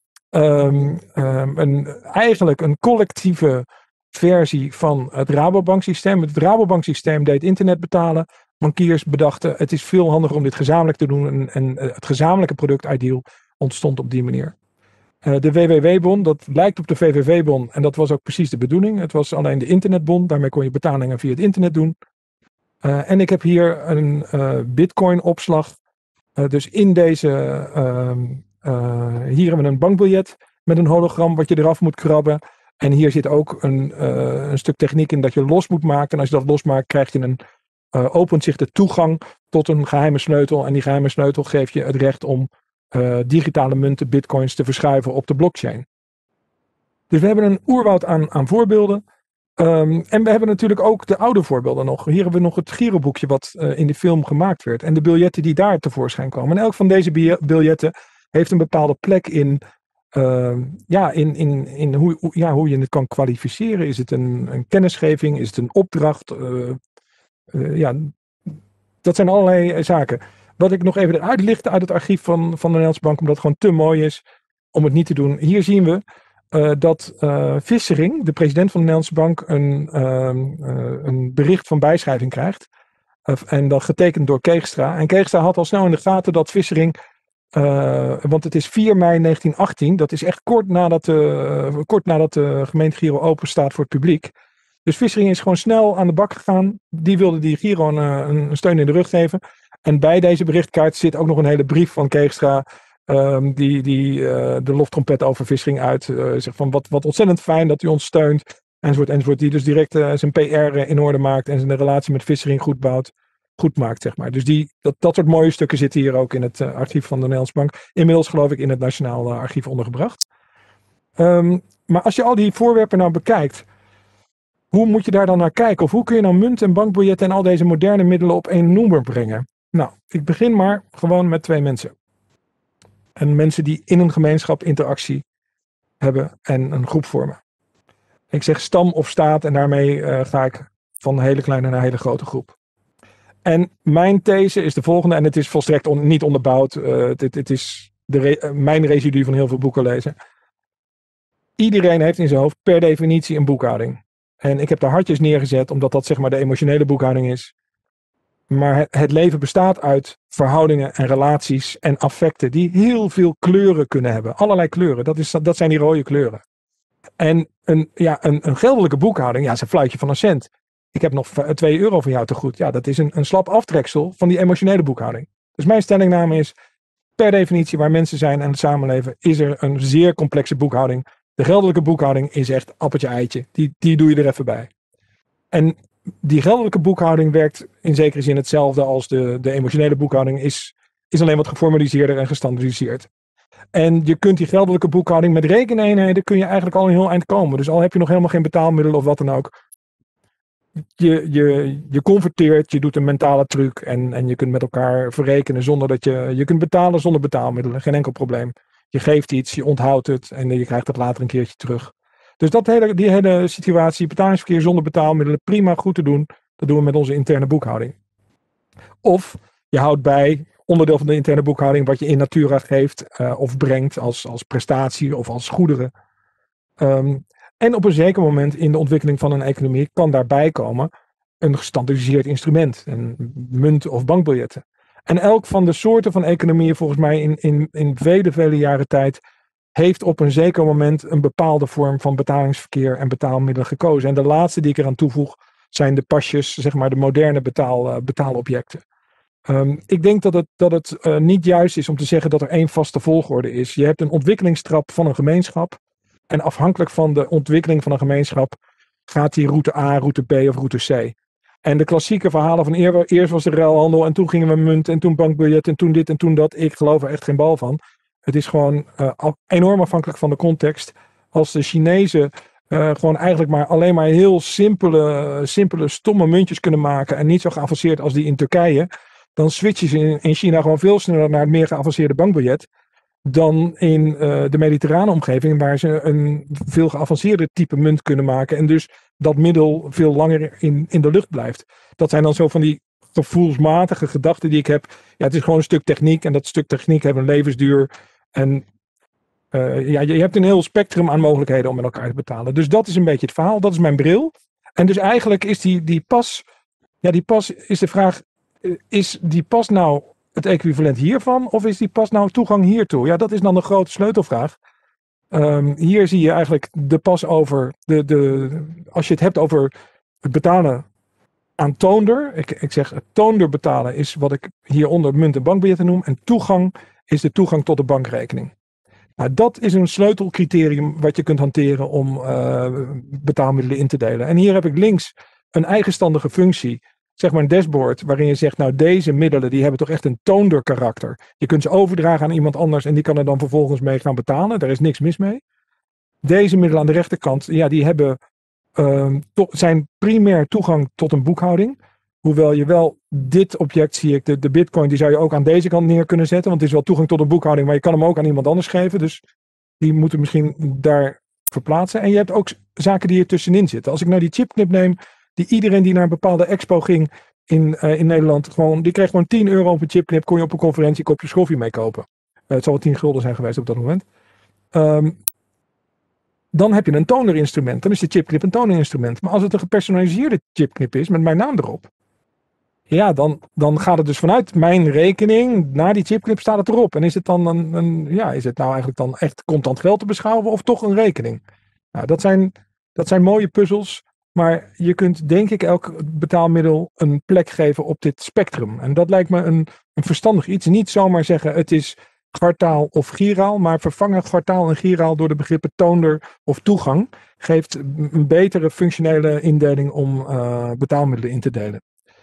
Eigenlijk een collectieve versie van het Rabobanksysteem. Het Rabobanksysteem deed internet betalen. Bankiers bedachten, het is veel handiger om dit gezamenlijk te doen. En het gezamenlijke product Ideal ontstond op die manier. De WWW-bon, dat lijkt op de VVV-bon. En dat was ook precies de bedoeling. Het was alleen de internetbon. Daarmee kon je betalingen via het internet doen. En ik heb hier een Bitcoin-opslag. Dus in deze... hier hebben we een bankbiljet met een hologram wat je eraf moet krabben. En hier zit ook een stuk techniek in dat je los moet maken. En als je dat losmaakt, krijg je opent zich de toegang tot een geheime sleutel. En die geheime sleutel geeft je het recht om digitale munten, bitcoins, te verschuiven op de blockchain. Dus we hebben een oerwoud aan voorbeelden. En we hebben natuurlijk ook de oude voorbeelden nog. Hier hebben we nog het giroboekje wat in de film gemaakt werd. En de biljetten die daar tevoorschijn komen. En elk van deze biljetten heeft een bepaalde plek in hoe je het kan kwalificeren. Is het een kennisgeving? Is het een opdracht? Dat zijn allerlei zaken. Wat ik nog even eruit licht uit het archief van de Nederlandse Bank, omdat het gewoon te mooi is om het niet te doen. Hier zien we dat Vissering, de president van de Nederlandse Bank, een bericht van bijschrijving krijgt. En dan getekend door Keegstra. En Keegstra had al snel in de gaten dat Vissering, want het is 4 mei 1918, dat is echt kort nadat de gemeente Giro open staat voor het publiek. Dus Vissering is gewoon snel aan de bak gegaan. Die wilde die Giro een steun in de rug geven. En bij deze berichtkaart zit ook nog een hele brief van Keegstra. Die de loftrompet over Vissering uit. Zegt van wat ontzettend fijn dat u ons steunt. Enzovoort. Die dus direct zijn PR in orde maakt. En zijn relatie met Vissering goed maakt, zeg maar. Dus dat soort mooie stukken zitten hier ook in het archief van de Nederlandse Bank. Inmiddels geloof ik in het Nationaal Archief ondergebracht. Maar als je al die voorwerpen nou bekijkt. Hoe moet je daar dan naar kijken? Of hoe kun je nou munt en bankbiljetten en al deze moderne middelen op één noemer brengen? Nou, ik begin maar gewoon met 2 mensen. En mensen die in een gemeenschap interactie hebben en een groep vormen. Ik zeg stam of staat en daarmee ga ik van een hele kleine naar een hele grote groep. En mijn these is de volgende, en het is volstrekt niet onderbouwd. Het is mijn residu van heel veel boeken lezen. Iedereen heeft in zijn hoofd per definitie een boekhouding. En ik heb daar hartjes neergezet, omdat dat zeg maar de emotionele boekhouding is. Maar het leven bestaat uit verhoudingen en relaties en affecten die heel veel kleuren kunnen hebben. Allerlei kleuren, dat zijn die rode kleuren. En een geldelijke boekhouding, is een fluitje van een cent. Ik heb nog €2 van jou te goed. Ja, dat is een slap aftreksel van die emotionele boekhouding. Dus mijn stellingname is, per definitie waar mensen zijn en het samenleven, is er een zeer complexe boekhouding. De geldelijke boekhouding is echt appeltje eitje. Die doe je er even bij. En die geldelijke boekhouding werkt in zekere zin hetzelfde als de emotionele boekhouding. Is alleen wat geformaliseerder en gestandardiseerd. En je kunt die geldelijke boekhouding met rekeneenheden kun je eigenlijk al een heel eind komen. Dus al heb je nog helemaal geen betaalmiddelen of wat dan ook. Je converteert, je doet een mentale truc en je kunt met elkaar verrekenen zonder dat je kunt betalen zonder betaalmiddelen. Geen enkel probleem. Je geeft iets, je onthoudt het en je krijgt het later een keertje terug. Dus die hele situatie, betalingsverkeer zonder betaalmiddelen, prima goed te doen. Dat doen we met onze interne boekhouding. Of je houdt bij, onderdeel van de interne boekhouding, wat je in natura geeft of brengt als prestatie of als goederen. En op een zeker moment in de ontwikkeling van een economie kan daarbij komen een gestandardiseerd instrument. Een munt of bankbiljetten. En elk van de soorten van economieën volgens mij in vele jaren tijd heeft op een zeker moment een bepaalde vorm van betalingsverkeer en betaalmiddelen gekozen. En de laatste die ik eraan toevoeg zijn de pasjes, zeg maar de moderne betaalobjecten. Ik denk dat het niet juist is om te zeggen dat er één vaste volgorde is. Je hebt een ontwikkelingstrap van een gemeenschap. En afhankelijk van de ontwikkeling van een gemeenschap gaat die route A, route B of route C. En de klassieke verhalen van eerst was de ruilhandel en toen gingen we munt en toen bankbiljet en toen dit en toen dat. Ik geloof er echt geen bal van. Het is gewoon enorm afhankelijk van de context. Als de Chinezen gewoon eigenlijk alleen maar heel simpele stomme muntjes kunnen maken en niet zo geavanceerd als die in Turkije, dan switchen ze in China gewoon veel sneller naar het meer geavanceerde bankbiljet. dan in de mediterrane omgeving, waar ze een veel geavanceerder type munt kunnen maken en dus dat middel veel langer in de lucht blijft. Dat zijn dan zo van die gevoelsmatige gedachten die ik heb. Ja, het is gewoon een stuk techniek en dat stuk techniek heeft een levensduur. En je hebt een heel spectrum aan mogelijkheden om met elkaar te betalen. Dus dat is een beetje het verhaal. Dat is mijn bril. En dus eigenlijk is die pas. Ja, die pas is de vraag. Is die pas nou het equivalent hiervan? Of is die pas nou toegang hiertoe? Ja, dat is dan de grote sleutelvraag. Hier zie je eigenlijk de pas over. Als je het hebt over het betalen aan toonder. Ik zeg het toonder betalen is wat ik hieronder munt- en bankbiljetten noem. En toegang is de toegang tot de bankrekening. Nou, dat is een sleutelcriterium wat je kunt hanteren om betaalmiddelen in te delen. En hier heb ik links een eigenstandige functie, zeg maar een dashboard, waarin je zegt, nou deze middelen die hebben toch echt een toonder karakter. Je kunt ze overdragen aan iemand anders en die kan er dan vervolgens mee gaan betalen. Daar is niks mis mee. Deze middelen aan de rechterkant, ja, die hebben zijn primair toegang tot een boekhouding. Hoewel je wel dit object, zie ik, de bitcoin, die zou je ook aan deze kant neer kunnen zetten. Want het is wel toegang tot een boekhouding, maar je kan hem ook aan iemand anders geven. Dus die moeten misschien daar verplaatsen. En je hebt ook zaken die er tussenin zitten. Als ik nou die chipknip neem, die iedereen die naar een bepaalde expo ging in Nederland, die kreeg gewoon 10 euro op een chipknip, kon je op een conferentie een kopje schoffie mee kopen. Het zal wel 10 gulden zijn geweest op dat moment. Dan heb je een tonerinstrument. Dan is de chipknip een tonerinstrument. Maar als het een gepersonaliseerde chipknip is met mijn naam erop. Ja, dan gaat het dus vanuit mijn rekening naar die chipknip staat het erop. En is het dan is het nou eigenlijk dan echt contant geld te beschouwen of toch een rekening? Nou, dat zijn mooie puzzels. Maar je kunt denk ik elk betaalmiddel een plek geven op dit spectrum. En dat lijkt me een verstandig iets. Niet zomaar zeggen het is kwartaal of giraal, maar vervangen kwartaal en giraal door de begrippen toonder of toegang geeft een betere functionele indeling om betaalmiddelen in te delen.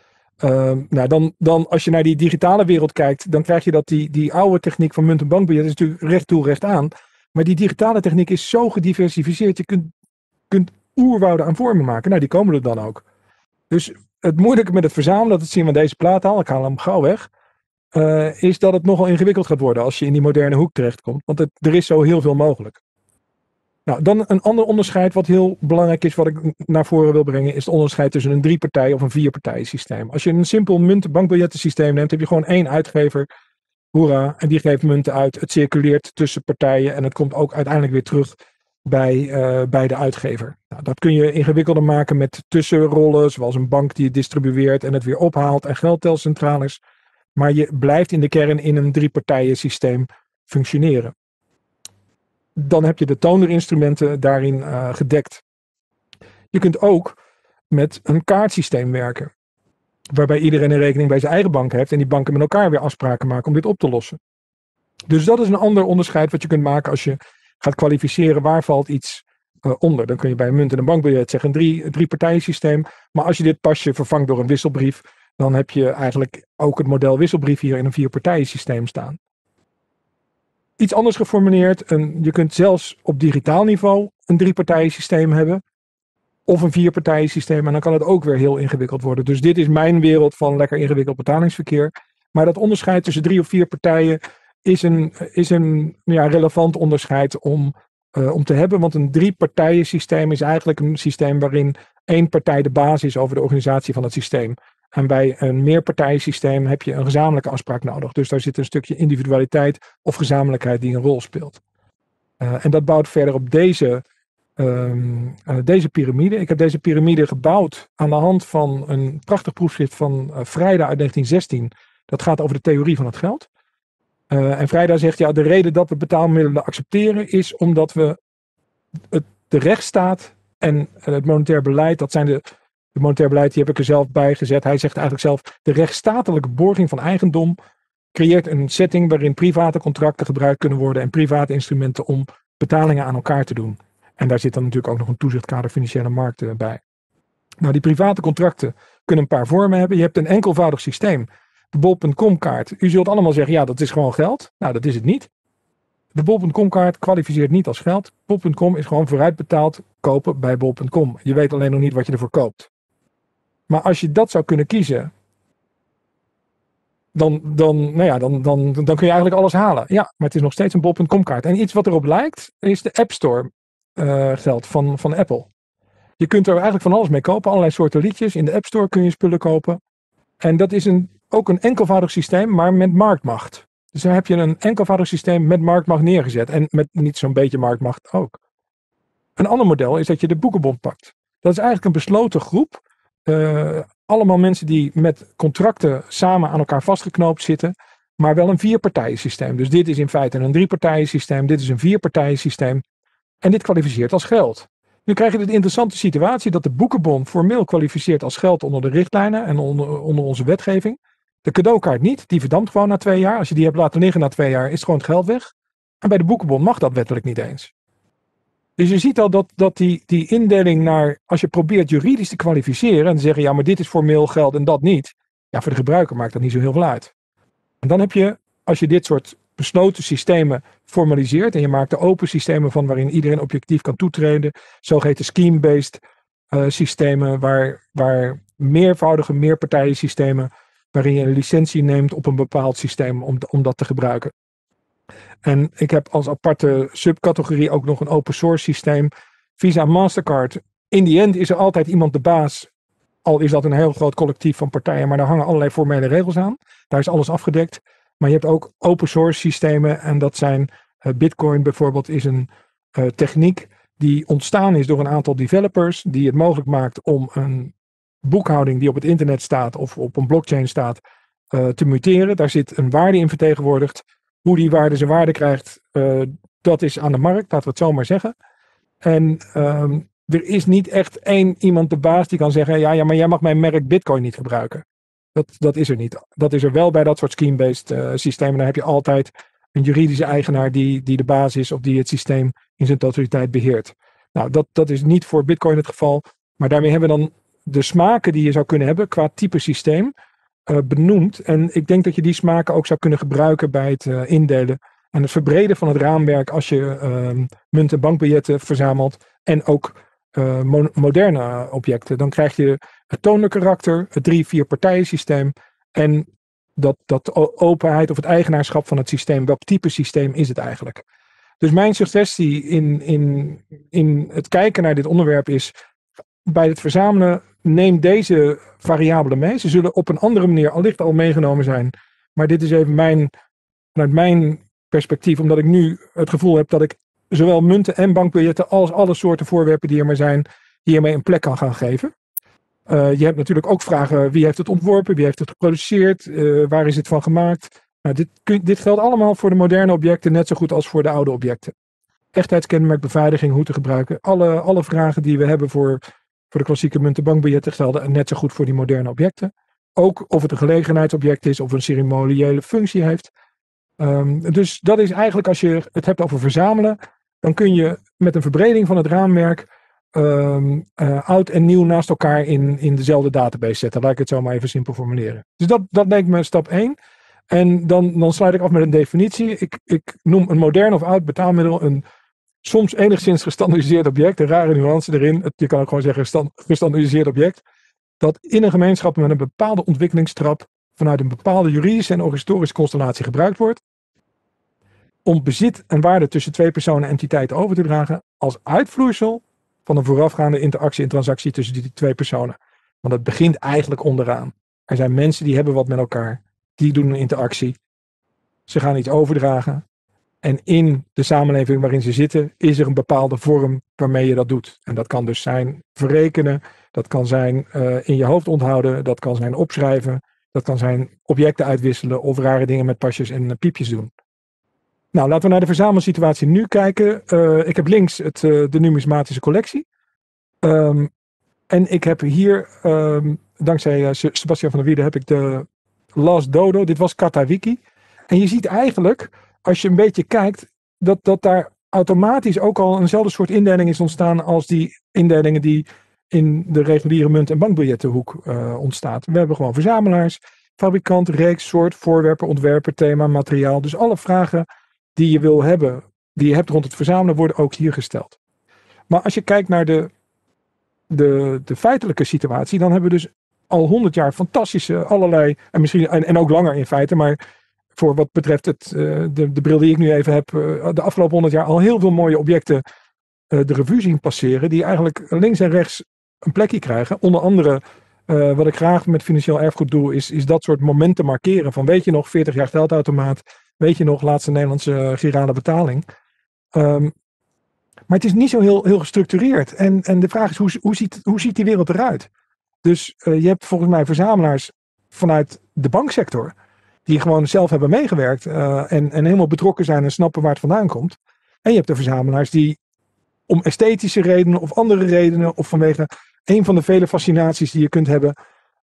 Dan als je naar die digitale wereld kijkt, dan krijg je dat die oude techniek van munt- en bankbiljet is natuurlijk recht toe, recht aan. Maar die digitale techniek is zo gediversificeerd, je kunt oerwouden aan vormen maken. Nou, die komen er dan ook. Dus het moeilijke met het verzamelen, dat zien we aan deze plaat al, ik haal hem gauw weg, is dat het nogal ingewikkeld gaat worden als je in die moderne hoek terechtkomt. Want er is zo heel veel mogelijk. Nou, dan een ander onderscheid wat heel belangrijk is, wat ik naar voren wil brengen, is het onderscheid tussen een 3-partij of een 4-partijen systeem. Als je een simpel munt-bankbiljettensysteem neemt, heb je gewoon één uitgever, hoera, en die geeft munten uit. Het circuleert tussen partijen en het komt ook uiteindelijk weer terug bij de uitgever. Nou, dat kun je ingewikkelder maken met tussenrollen, zoals een bank die het distribueert en het weer ophaalt en geldtelcentrales. Maar je blijft in de kern in een 3-partijen systeem functioneren. Dan heb je de tonerinstrumenten daarin gedekt. Je kunt ook met een kaartsysteem werken. Waarbij iedereen een rekening bij zijn eigen bank heeft. En die banken met elkaar weer afspraken maken om dit op te lossen. Dus dat is een ander onderscheid wat je kunt maken als je gaat kwalificeren waar valt iets onder. Dan kun je bij een munt- en een bankbiljet zeggen een 3-partijen systeem. Maar als je dit pasje vervangt door een wisselbrief, dan heb je eigenlijk ook het model wisselbrief hier in een 4-partijen systeem staan. Iets anders geformuleerd, je kunt zelfs op digitaal niveau een 3-partijen systeem hebben. Of een 4-partijen systeem en dan kan het ook weer heel ingewikkeld worden. Dus dit is mijn wereld van lekker ingewikkeld betalingsverkeer. Maar dat onderscheid tussen 3 of 4 partijen is een relevant onderscheid om te hebben. Want een 3-partijen systeem is eigenlijk een systeem waarin 1 partij de baas is over de organisatie van het systeem. En bij een meerpartijensysteem heb je een gezamenlijke afspraak nodig. Dus daar zit een stukje individualiteit of gezamenlijkheid die een rol speelt. En dat bouwt verder op deze piramide. Ik heb deze piramide gebouwd aan de hand van een prachtig proefschrift van Freida uit 1916. Dat gaat over de theorie van het geld. En Freida zegt, ja, de reden dat we betaalmiddelen accepteren is omdat we de rechtsstaat en het monetair beleid, dat zijn de monetair beleid, die heb ik er zelf bij gezet. Hij zegt eigenlijk zelf, de rechtsstatelijke borging van eigendom creëert een setting waarin private contracten gebruikt kunnen worden en private instrumenten om betalingen aan elkaar te doen. En daar zit dan natuurlijk ook nog een toezichtkader financiële markten bij. Nou, die private contracten kunnen een paar vormen hebben. Je hebt een enkelvoudig systeem. De bol.com kaart. U zult allemaal zeggen, ja, dat is gewoon geld. Nou, dat is het niet. De bol.com kaart kwalificeert niet als geld. Bol.com is gewoon vooruitbetaald kopen bij bol.com. Je weet alleen nog niet wat je ervoor koopt. Maar als je dat zou kunnen kiezen, dan kun je eigenlijk alles halen. Ja, maar het is nog steeds een bol.com kaart. En iets wat erop lijkt, is de App Store geld van Apple. Je kunt er eigenlijk van alles mee kopen. Allerlei soorten liedjes. In de App Store kun je spullen kopen. En dat is ook een enkelvoudig systeem, maar met marktmacht. Dus daar heb je een enkelvoudig systeem met marktmacht neergezet. En met niet zo'n beetje marktmacht ook. Een ander model is dat je de Boekenbond pakt. Dat is eigenlijk een besloten groep. Allemaal mensen die met contracten samen aan elkaar vastgeknoopt zitten. Maar wel een 4-partijen systeem. Dus dit is in feite een 3-partijen systeem. Dit is een 4-partijen systeem. En dit kwalificeert als geld. Nu krijg je de interessante situatie dat de Boekenbond formeel kwalificeert als geld onder de richtlijnen en onder onze wetgeving. De cadeaukaart niet, die verdampt gewoon na 2 jaar. Als je die hebt laten liggen na 2 jaar, is gewoon het geld weg. En bij de Boekenbond mag dat wettelijk niet eens. Dus je ziet al dat die indeling naar, als je probeert juridisch te kwalificeren en te zeggen, ja, maar dit is formeel geld en dat niet. Ja, voor de gebruiker maakt dat niet zo heel veel uit. En dan heb je, als je dit soort besloten systemen formaliseert en je maakt de open systemen van waarin iedereen objectief kan toetreden, zogeheten scheme-based systemen, waar meervoudige meerpartijen systemen, waarin je een licentie neemt op een bepaald systeem om dat te gebruiken. En ik heb als aparte subcategorie ook nog een open source systeem. Visa, Mastercard. In die end is er altijd iemand de baas. Al is dat een heel groot collectief van partijen. Maar daar hangen allerlei formele regels aan. Daar is alles afgedekt. Maar je hebt ook open source systemen. En dat zijn Bitcoin bijvoorbeeld is een techniek die ontstaan is door een aantal developers. Die het mogelijk maakt om een boekhouding die op het internet staat of op een blockchain staat te muteren. Daar zit een waarde in vertegenwoordigd. Hoe die waarde zijn waarde krijgt, dat is aan de markt, laten we het zo maar zeggen. En er is niet echt één iemand de baas die kan zeggen, ja, maar jij mag mijn merk Bitcoin niet gebruiken. Dat is er niet. Dat is er wel bij dat soort scheme-based systemen. Dan heb je altijd een juridische eigenaar die de baas is of die het systeem in zijn totaliteit beheert. Nou, dat is niet voor Bitcoin het geval. Maar daarmee hebben we dan de smaken die je zou kunnen hebben qua type systeem benoemd. En ik denk dat je die smaken ook zou kunnen gebruiken bij het indelen en het verbreden van het raamwerk als je munt- en bankbiljetten verzamelt en ook moderne objecten. Dan krijg je het tonerkarakter, het 3-4 partijen systeem en dat openheid of het eigenaarschap van het systeem. Welk type systeem is het eigenlijk? Dus mijn suggestie in het kijken naar dit onderwerp is, bij het verzamelen, neem deze variabelen mee. Ze zullen op een andere manier allicht al meegenomen zijn. Maar dit is even vanuit mijn perspectief, omdat ik nu het gevoel heb dat ik zowel munten en bankbiljetten als alle soorten voorwerpen die er maar zijn, hiermee een plek kan gaan geven. Je hebt natuurlijk ook vragen, wie heeft het ontworpen, wie heeft het geproduceerd, waar is het van gemaakt. Nou, dit geldt allemaal voor de moderne objecten, net zo goed als voor de oude objecten. Echtheidskenmerk, beveiliging, hoe te gebruiken. Alle vragen die we hebben voor de klassieke munten, bankbiljetten gelden net zo goed voor die moderne objecten. Ook of het een gelegenheidsobject is of een ceremoniële functie heeft. Dus dat is eigenlijk, als je het hebt over verzamelen, dan kun je met een verbreding van het raamwerk oud en nieuw naast elkaar in dezelfde database zetten. Laat ik het zo maar even simpel formuleren. Dus dat leek me stap 1. En dan sluit ik af met een definitie. Ik noem een modern of oud betaalmiddel een soms enigszins gestandaardiseerd object, een rare nuance erin. Je kan ook gewoon zeggen gestandaardiseerd object. Dat in een gemeenschap met een bepaalde ontwikkelingstrap vanuit een bepaalde juridische en historische constellatie gebruikt wordt. Om bezit en waarde tussen 2 personen en entiteiten over te dragen als uitvloeisel van een voorafgaande interactie en transactie tussen die 2 personen. Want het begint eigenlijk onderaan. Er zijn mensen die hebben wat met elkaar. Die doen een interactie. Ze gaan iets overdragen. En in de samenleving waarin ze zitten, is er een bepaalde vorm waarmee je dat doet. En dat kan dus zijn verrekenen, dat kan zijn in je hoofd onthouden, dat kan zijn opschrijven, dat kan zijn objecten uitwisselen of rare dingen met pasjes en piepjes doen. Nou, laten we naar de verzamelsituatie nu kijken. Ik heb links de numismatische collectie. En ik heb hier, dankzij Sebastian van der Wierde, heb ik de Last Dodo. Dit was Katawiki. En je ziet eigenlijk, als je een beetje kijkt, dat daar automatisch ook al eenzelfde soort indeling is ontstaan als die indelingen die in de reguliere munt- en bankbiljettenhoek ontstaat. We hebben gewoon verzamelaars, fabrikant, reeks, soort, voorwerpen, ontwerper, thema, materiaal. Dus alle vragen die je wil hebben, die je hebt rond het verzamelen, worden ook hier gesteld. Maar als je kijkt naar de feitelijke situatie, dan hebben we dus al 100 jaar fantastische allerlei, en misschien en ook langer in feite, maar voor wat betreft de bril die ik nu even heb, de afgelopen 100 jaar al heel veel mooie objecten de revue zien passeren, die eigenlijk links en rechts een plekje krijgen. Onder andere, wat ik graag met financieel erfgoed doe, is dat soort momenten markeren. Van weet je nog, 40 jaar geldautomaat, weet je nog, laatste Nederlandse girale betaling. Maar het is niet zo heel gestructureerd. En de vraag is, hoe ziet die wereld eruit? Dus je hebt volgens mij verzamelaars vanuit de banksector, die gewoon zelf hebben meegewerkt en helemaal betrokken zijn en snappen waar het vandaan komt. En je hebt de verzamelaars die om esthetische redenen of andere redenen of vanwege een van de vele fascinaties die je kunt hebben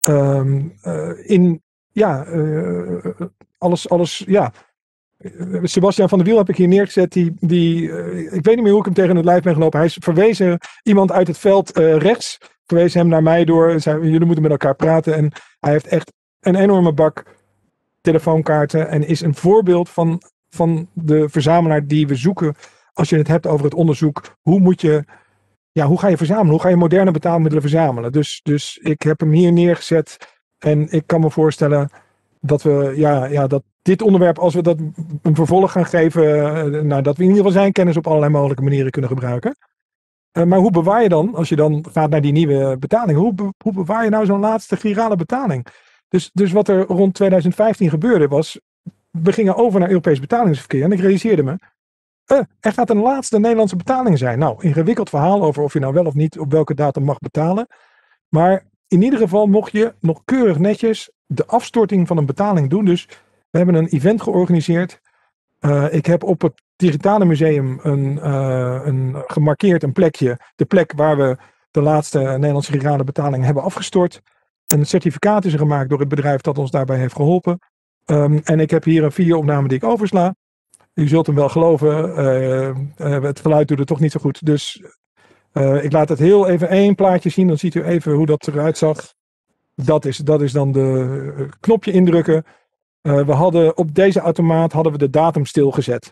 alles. Sebastian van der Wiel heb ik hier neergezet. Die ik weet niet meer hoe ik hem tegen het lijf ben gelopen. Hij verwezen iemand uit het veld rechts. Verwees hem naar mij door. Zei, jullie moeten met elkaar praten. En hij heeft echt een enorme bak telefoonkaarten. En is een voorbeeld van de verzamelaar die we zoeken. Als je het hebt over het onderzoek. Hoe ga je verzamelen? Hoe ga je moderne betaalmiddelen verzamelen? Dus ik heb hem hier neergezet. En ik kan me voorstellen dat we dat dit onderwerp, als we dat een vervolg gaan geven, dat we in ieder geval zijn kennis op allerlei mogelijke manieren kunnen gebruiken. Maar hoe bewaar je dan, als je dan gaat naar die nieuwe betaling, hoe bewaar je nou zo'n laatste girale betaling? Dus wat er rond 2015 gebeurde was, we gingen over naar Europees betalingsverkeer en ik realiseerde me, er gaat een laatste Nederlandse betaling zijn. Nou, ingewikkeld verhaal over of je nou wel of niet op welke datum mag betalen. Maar in ieder geval mocht je nog keurig netjes de afstorting van een betaling doen. Dus we hebben een event georganiseerd. Ik heb op het Digitale Museum gemarkeerd een plekje. De plek waar we de laatste Nederlandse girale betaling hebben afgestort. Een certificaat is er gemaakt door het bedrijf dat ons daarbij heeft geholpen. En ik heb hier een videoopname die ik oversla. U zult hem wel geloven. Het geluid doet het toch niet zo goed. Dus ik laat het heel even één plaatje zien. Dan ziet u even hoe dat eruit zag. Dat is dan de knopje indrukken. We hadden op deze automaat de datum stilgezet.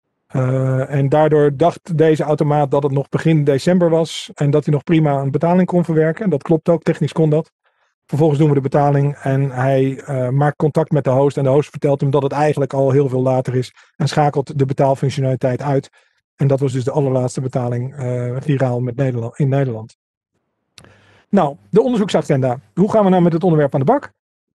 En daardoor dacht deze automaat dat het nog begin december was. En dat hij nog prima een betaling kon verwerken. Dat klopt ook, technisch kon dat. Vervolgens doen we de betaling en hij maakt contact met de host. En de host vertelt hem dat het eigenlijk al heel veel later is. En schakelt de betaalfunctionaliteit uit. En dat was dus de allerlaatste betaling giraal in Nederland. Nou, de onderzoeksagenda. Hoe gaan we nou met het onderwerp aan de bak?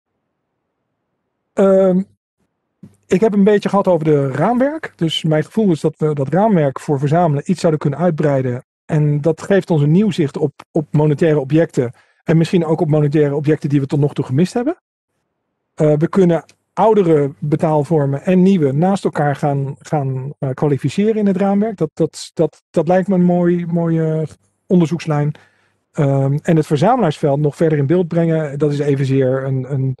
Ik heb een beetje gehad over de raamwerk. Dus mijn gevoel is dat we dat raamwerk voor verzamelen iets zouden kunnen uitbreiden. En dat geeft ons een nieuw zicht op monetaire objecten. En misschien ook op monetaire objecten die we tot nog toe gemist hebben. We kunnen oudere betaalvormen en nieuwe naast elkaar gaan kwalificeren in het raamwerk. Dat lijkt me een mooie onderzoekslijn. En het verzamelaarsveld nog verder in beeld brengen, dat is evenzeer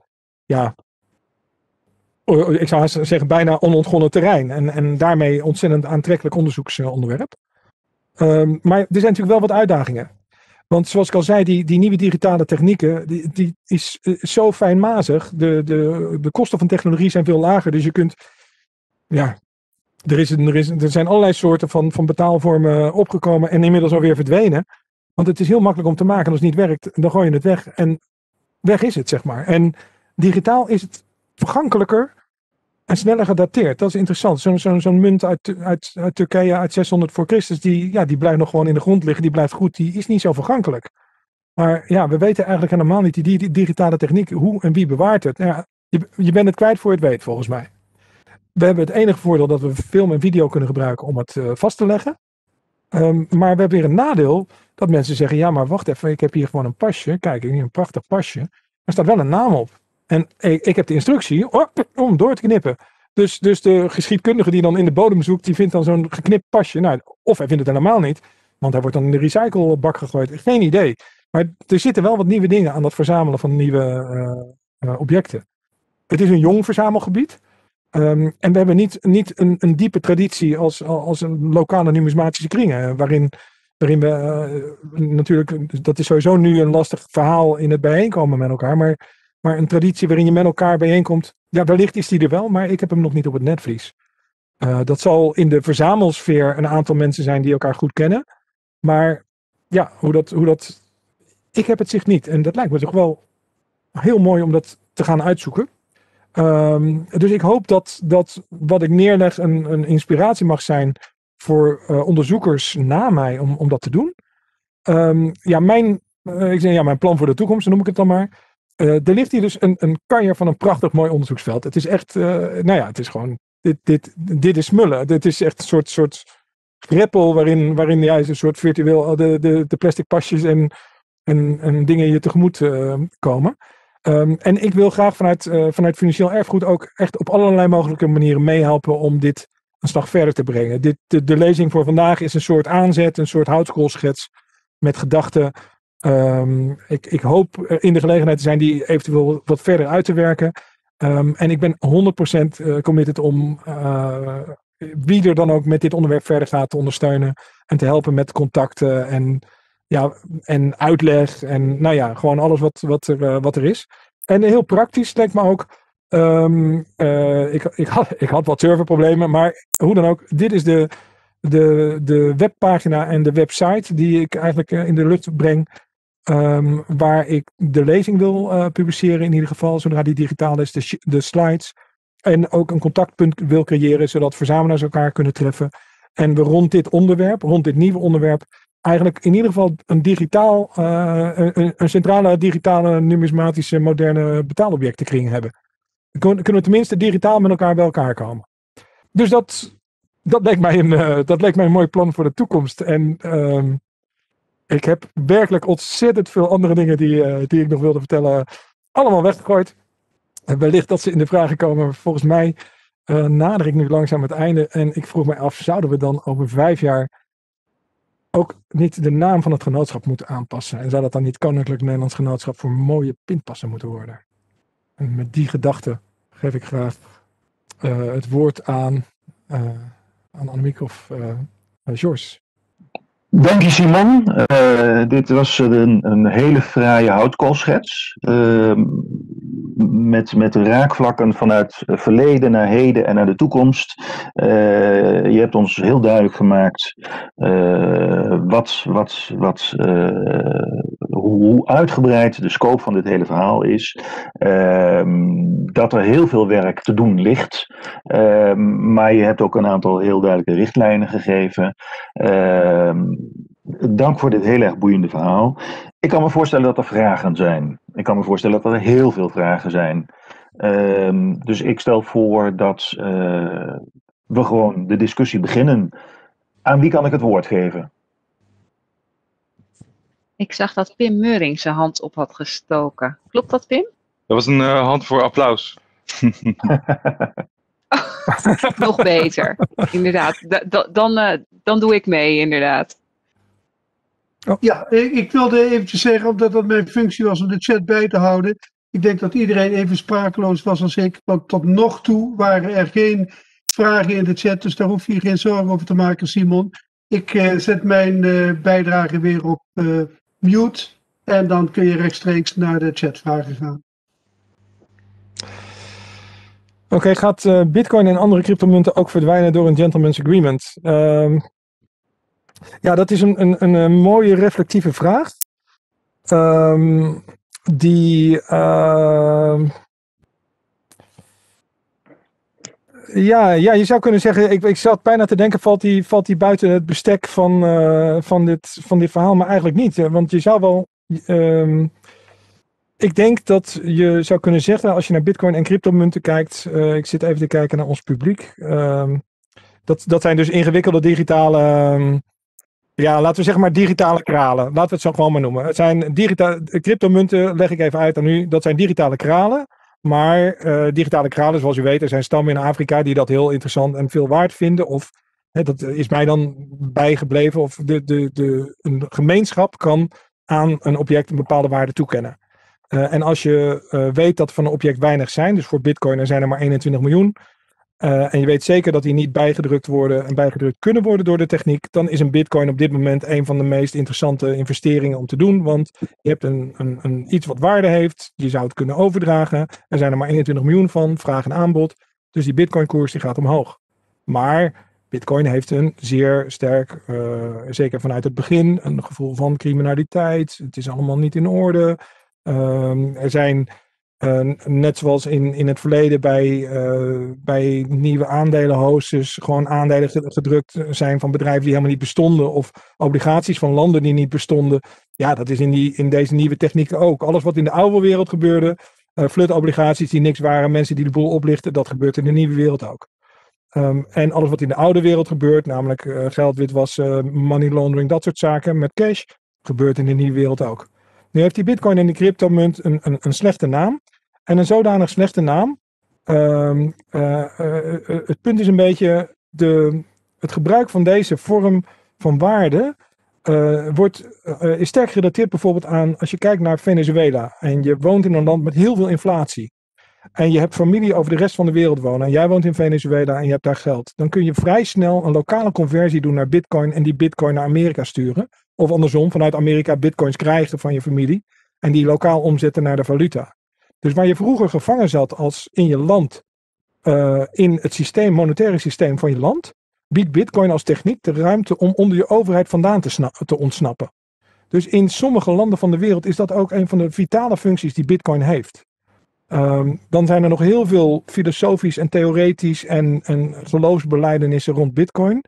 ik zou zeggen bijna onontgonnen terrein. En daarmee ontzettend aantrekkelijk onderzoeksonderwerp. Maar er zijn natuurlijk wel wat uitdagingen. Want zoals ik al zei, die nieuwe digitale technieken, die is zo fijnmazig. De kosten van technologie zijn veel lager. Dus je kunt, er zijn allerlei soorten van betaalvormen opgekomen en inmiddels alweer verdwenen. Want het is heel makkelijk om te maken. En als het niet werkt, dan gooi je het weg. En weg is het, zeg maar. En digitaal is het vergankelijker en sneller gedateerd. Dat is interessant. Zo'n munt uit Turkije uit 600 voor Christus, die blijft nog gewoon in de grond liggen. Die blijft goed. Die is niet zo vergankelijk. Maar we weten eigenlijk helemaal niet die digitale techniek, hoe en wie bewaart het. Ja, je bent het kwijt voor je het weet, volgens mij. We hebben het enige voordeel dat we film en video kunnen gebruiken om het vast te leggen. Maar we hebben weer een nadeel dat mensen zeggen, ja, maar wacht even, ik heb hier gewoon een pasje. Kijk, hier een prachtig pasje. Er staat wel een naam op. En ik heb de instructie om door te knippen. Dus de geschiedkundige die dan in de bodem zoekt, die vindt dan zo'n geknipt pasje. Nou, of hij vindt het helemaal niet, want hij wordt dan in de recyclebak gegooid. Geen idee. Maar er zitten wel wat nieuwe dingen aan dat verzamelen van nieuwe objecten. Het is een jong verzamelgebied. En we hebben niet een diepe traditie als een lokale numismatische kringen. Waarin we natuurlijk, dat is sowieso nu een lastig verhaal in het bijeenkomen met elkaar. Maar een traditie waarin je met elkaar bijeenkomt. Ja, wellicht is die er wel, maar ik heb hem nog niet op het netvlies. Dat zal in de verzamelsfeer een aantal mensen zijn die elkaar goed kennen. Maar ja, hoe dat ik heb het zicht niet. En dat lijkt me toch wel heel mooi om dat te gaan uitzoeken. Dus ik hoop dat wat ik neerleg een inspiratie mag zijn voor onderzoekers na mij om dat te doen. Mijn plan voor de toekomst, noem ik het dan maar. Er ligt hier dus een kanjer van een prachtig mooi onderzoeksveld. Het is echt, het is gewoon, dit is smullen. Dit is echt een soort greppel waarin een soort virtueel de plastic pasjes en dingen je tegemoet komen. En ik wil graag vanuit financieel erfgoed ook echt op allerlei mogelijke manieren meehelpen om dit een slag verder te brengen. De lezing voor vandaag is een soort aanzet, een soort houtskoolschets met gedachten. Ik hoop in de gelegenheid te zijn die eventueel wat verder uit te werken. En ik ben 100% committed om wie er dan ook met dit onderwerp verder gaat te ondersteunen en te helpen met contacten en uitleg en gewoon alles wat er is. En heel praktisch lijkt me ook. Ik had wat serverproblemen, maar hoe dan ook, dit is de webpagina en de website die ik eigenlijk in de lucht breng. Waar ik de lezing wil publiceren in ieder geval, zodra die digitaal is, de slides. En ook een contactpunt wil creëren, zodat verzamelaars elkaar kunnen treffen. En we rond dit nieuwe onderwerp, eigenlijk in ieder geval een centrale digitale numismatische moderne betaalobjectenkring hebben. Dan kunnen we tenminste digitaal met elkaar bij elkaar komen. Dus dat leek mij een mooi plan voor de toekomst. En ik heb werkelijk ontzettend veel andere dingen die ik nog wilde vertellen, allemaal weggegooid. En wellicht dat ze in de vragen komen. Volgens mij nader ik nu langzaam het einde. En ik vroeg mij af, zouden we dan over 5 jaar ook niet de naam van het genootschap moeten aanpassen? En zou dat dan niet Koninklijk Nederlands Genootschap voor Mooie Pinpassen moeten worden? En met die gedachte geef ik graag het woord aan Annemiek of George. Dank je, Simon. Dit was een hele fraaie houtkoolschets. Met raakvlakken vanuit verleden naar heden en naar de toekomst. Je hebt ons heel duidelijk gemaakt hoe uitgebreid de scope van dit hele verhaal is. Dat er heel veel werk te doen ligt. Maar je hebt ook een aantal heel duidelijke richtlijnen gegeven. Dank voor dit heel erg boeiende verhaal. Ik kan me voorstellen dat er vragen zijn. Ik kan me voorstellen dat er heel veel vragen zijn. Dus ik stel voor dat we gewoon de discussie beginnen. Aan wie kan ik het woord geven? Ik zag dat Pim Meuring zijn hand op had gestoken. Klopt dat, Pim? Dat was een hand voor applaus. Nog beter, inderdaad. Dan doe ik mee, inderdaad. Oh. Ja, ik wilde eventjes zeggen, omdat dat mijn functie was om de chat bij te houden. Ik denk dat iedereen even sprakeloos was als ik. Want tot nog toe waren er geen vragen in de chat. Dus daar hoef je geen zorgen over te maken, Simon. Ik zet mijn bijdrage weer op mute. En dan kun je rechtstreeks naar de chatvragen gaan. Oké, gaat Bitcoin en andere cryptomunten ook verdwijnen door een gentleman's agreement? Ja, dat is een mooie reflectieve vraag. Je zou kunnen zeggen, ik zat bijna te denken, valt die buiten het bestek van dit verhaal, maar eigenlijk niet. Want je zou wel... ik denk dat je zou kunnen zeggen, als je naar Bitcoin en cryptomunten kijkt, ik zit even te kijken naar ons publiek. Dat zijn dus ingewikkelde digitale... laten we zeggen maar digitale kralen. Laten we het zo gewoon maar noemen. Het zijn cryptomunten, leg ik even uit aan u. Dat zijn digitale kralen. Maar digitale kralen, zoals u weet, er zijn stammen in Afrika die dat heel interessant en veel waard vinden. Of dat is mij dan bijgebleven. Of een gemeenschap kan aan een object een bepaalde waarde toekennen. En als je weet dat van een object weinig zijn, dus voor Bitcoin er zijn er maar 21 miljoen. En je weet zeker dat die niet bijgedrukt worden en bijgedrukt kunnen worden door de techniek, dan is een Bitcoin op dit moment een van de meest interessante investeringen om te doen. Want je hebt iets wat waarde heeft, je zou het kunnen overdragen. Er zijn er maar 21 miljoen van, vraag en aanbod. Dus die Bitcoin-koers die gaat omhoog. Maar Bitcoin heeft een zeer sterk, zeker vanuit het begin, een gevoel van criminaliteit. Het is allemaal niet in orde. Er zijn, net zoals in het verleden bij nieuwe aandelenhosters, gewoon aandelen gedrukt zijn van bedrijven die helemaal niet bestonden, of obligaties van landen die niet bestonden. Ja, dat is in deze nieuwe technieken ook. Alles wat in de oude wereld gebeurde, flutobligaties die niks waren, mensen die de boel oplichten, dat gebeurt in de nieuwe wereld ook. En alles wat in de oude wereld gebeurt, namelijk geld witwassen, money laundering, dat soort zaken met cash, gebeurt in de nieuwe wereld ook. Nu heeft die bitcoin en die cryptomunt een slechte naam. En een zodanig slechte naam. Het punt is een beetje, het gebruik van deze vorm van waarde is sterk gerelateerd bijvoorbeeld aan, als je kijkt naar Venezuela en je woont in een land met heel veel inflatie. En je hebt familie over de rest van de wereld wonen. En jij woont in Venezuela en je hebt daar geld. Dan kun je vrij snel een lokale conversie doen naar bitcoin en die bitcoin naar Amerika sturen. Of andersom, vanuit Amerika bitcoins krijgen van je familie. En die lokaal omzetten naar de valuta. Dus waar je vroeger gevangen zat als in je land, in het monetaire systeem van je land, biedt bitcoin als techniek de ruimte om onder je overheid vandaan te ontsnappen. Dus in sommige landen van de wereld is dat ook een van de vitale functies die bitcoin heeft. Dan zijn er nog heel veel filosofisch en theoretisch en geloofsbelijdenissen rond bitcoin.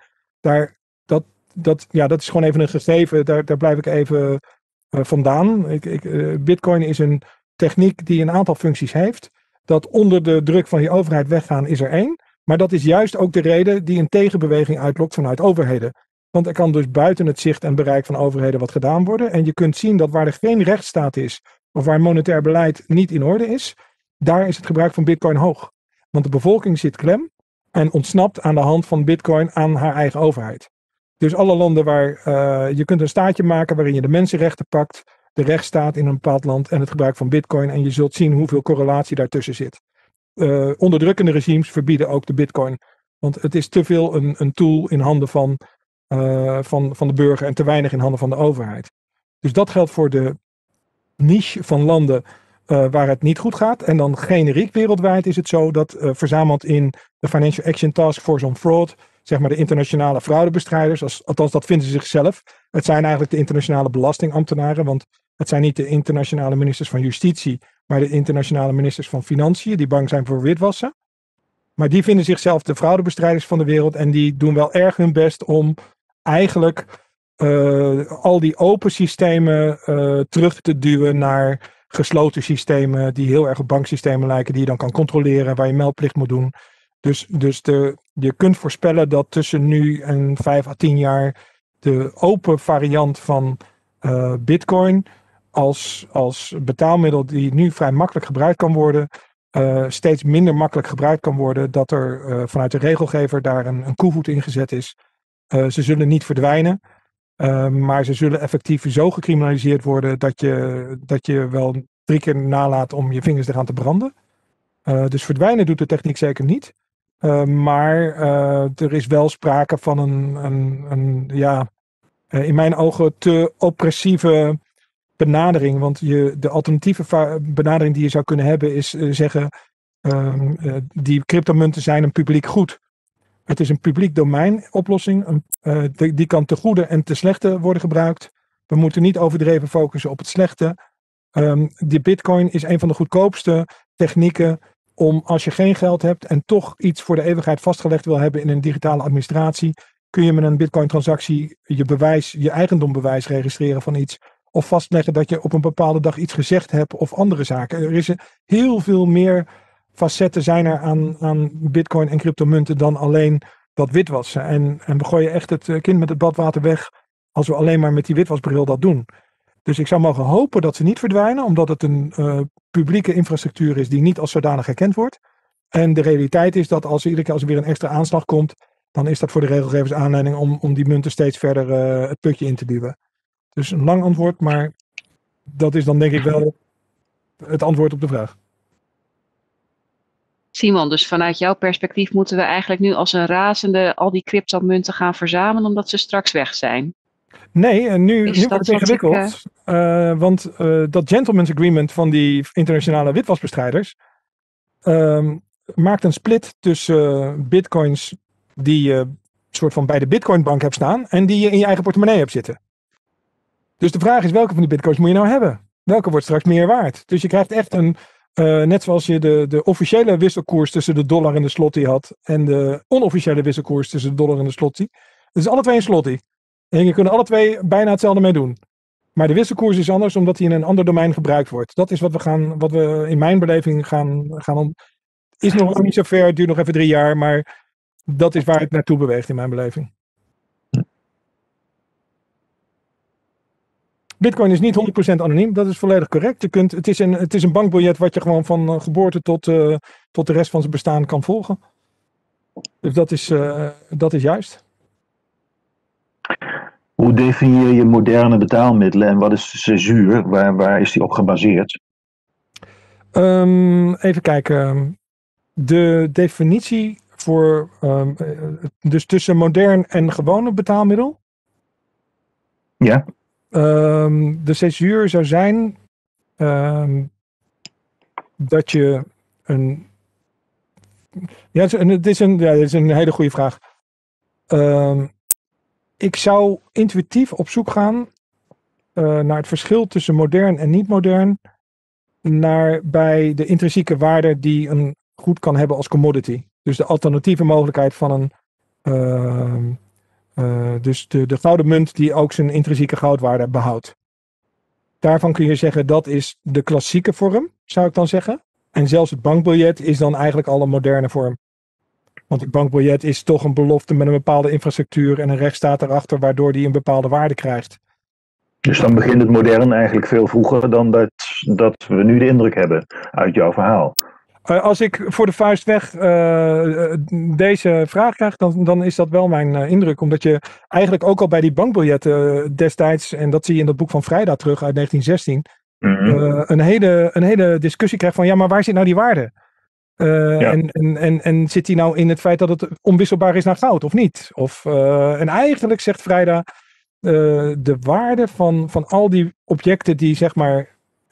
Dat is gewoon even een gegeven, daar blijf ik even vandaan. Bitcoin is een techniek die een aantal functies heeft. Dat onder de druk van je overheid weggaan is er één. Maar dat is juist ook de reden die een tegenbeweging uitlokt vanuit overheden. Want er kan dus buiten het zicht en bereik van overheden wat gedaan worden. En je kunt zien dat waar er geen rechtsstaat is, of waar monetair beleid niet in orde is, daar is het gebruik van bitcoin hoog. Want de bevolking zit klem en ontsnapt aan de hand van bitcoin aan haar eigen overheid. Dus alle landen waar je kunt een staatje maken waarin je de mensenrechten pakt, de rechtsstaat in een bepaald land en het gebruik van bitcoin. En je zult zien hoeveel correlatie daartussen zit. Onderdrukkende regimes verbieden ook de bitcoin. Want het is te veel een tool in handen van de burger en te weinig in handen van de overheid. Dus dat geldt voor de niche van landen waar het niet goed gaat. En dan generiek wereldwijd is het zo dat verzameld in de Financial Action Task Force on Fraud, zeg maar de internationale fraudebestrijders, althans dat vinden ze zichzelf. Het zijn eigenlijk de internationale belastingambtenaren, want het zijn niet de internationale ministers van Justitie, maar de internationale ministers van Financiën, die bang zijn voor witwassen. Maar die vinden zichzelf de fraudebestrijders van de wereld en die doen wel erg hun best om eigenlijk al die open systemen terug te duwen naar gesloten systemen die heel erg op banksystemen lijken, die je dan kan controleren, waar je meldplicht moet doen. Dus je kunt voorspellen dat tussen nu en 5 à 10 jaar de open variant van bitcoin als betaalmiddel die nu vrij makkelijk gebruikt kan worden, steeds minder makkelijk gebruikt kan worden, dat er vanuit de regelgever daar een koevoet in gezet is. Ze zullen niet verdwijnen, maar ze zullen effectief zo gecriminaliseerd worden dat je wel 3 keer nalaat om je vingers eraan te branden. Dus verdwijnen doet de techniek zeker niet. Maar er is wel sprake van in mijn ogen te oppressieve benadering. Want de alternatieve benadering die je zou kunnen hebben is zeggen, die cryptomunten zijn een publiek goed. Het is een publiek domein oplossing. Die kan te goede en te slechte worden gebruikt. We moeten niet overdreven focussen op het slechte. De bitcoin is een van de goedkoopste technieken om, als je geen geld hebt en toch iets voor de eeuwigheid vastgelegd wil hebben in een digitale administratie, kun je met een bitcoin transactie je eigendombewijs registreren van iets. Of vastleggen dat je op een bepaalde dag iets gezegd hebt of andere zaken. Er is heel veel meer facetten zijn er aan bitcoin en cryptomunten dan alleen dat witwassen. En we gooien echt het kind met het badwater weg als we alleen maar met die witwasbril dat doen. Dus ik zou mogen hopen dat ze niet verdwijnen, omdat het een publieke infrastructuur is die niet als zodanig herkend wordt. En de realiteit is dat iedere keer als er weer een extra aanslag komt, dan is dat voor de regelgevers aanleiding om die munten steeds verder het putje in te duwen. Dus een lang antwoord, maar dat is dan denk ik wel het antwoord op de vraag. Simon, dus vanuit jouw perspectief moeten we eigenlijk nu als een razende al die cryptomunten gaan verzamelen omdat ze straks weg zijn. Nee, en nu wordt het ingewikkeld. Want dat gentleman's agreement van die internationale witwasbestrijders maakt een split tussen bitcoins die je soort van bij de bitcoinbank hebt staan en die je in je eigen portemonnee hebt zitten. Dus de vraag is, welke van die bitcoins moet je nou hebben? welke wordt straks meer waard? Dus je krijgt echt een, net zoals je de officiële wisselkoers tussen de dollar en de zloty had en de onofficiële wisselkoers tussen de dollar en de zloty. Het is alle twee een zloty. En je kunt alle twee bijna hetzelfde mee doen. Maar de wisselkoers is anders omdat hij in een ander domein gebruikt wordt. Dat is wat we in mijn beleving gaan is nog lang niet zo ver, het duurt nog even 3 jaar, maar dat is waar het naartoe beweegt in mijn beleving. Bitcoin is niet 100% anoniem, dat is volledig correct. Het is een bankbiljet wat je gewoon van geboorte tot de rest van zijn bestaan kan volgen. Dus dat is juist. Hoe definieer je moderne betaalmiddelen en wat is de césuur? Waar is die op gebaseerd? Even kijken. De definitie voor dus tussen modern en gewone betaalmiddel. Ja. De césuur zou zijn dat je een. Ja, het is een hele goede vraag. Ik zou intuïtief op zoek gaan naar het verschil tussen modern en niet modern, bij de intrinsieke waarde die een goed kan hebben als commodity. Dus de alternatieve mogelijkheid van dus de gouden munt die ook zijn intrinsieke goudwaarde behoudt. Daarvan kun je zeggen dat is de klassieke vorm, zou ik dan zeggen. En zelfs het bankbiljet is dan eigenlijk al een moderne vorm. Want het bankbiljet is toch een belofte met een bepaalde infrastructuur en een rechtsstaat erachter waardoor die een bepaalde waarde krijgt. Dus dan begint het modern eigenlijk veel vroeger dan dat we nu de indruk hebben uit jouw verhaal. Als ik voor de vuist weg deze vraag krijg, dan is dat wel mijn indruk. Omdat je eigenlijk ook al bij die bankbiljetten destijds, en dat zie je in dat boek van Vrijda terug uit 1916, een hele discussie krijgt van ja, maar waar zit nou die waarde? En zit die nou in het feit dat het onwisselbaar is naar goud of niet? En eigenlijk zegt Vrijda, de waarde van al die objecten die zeg maar,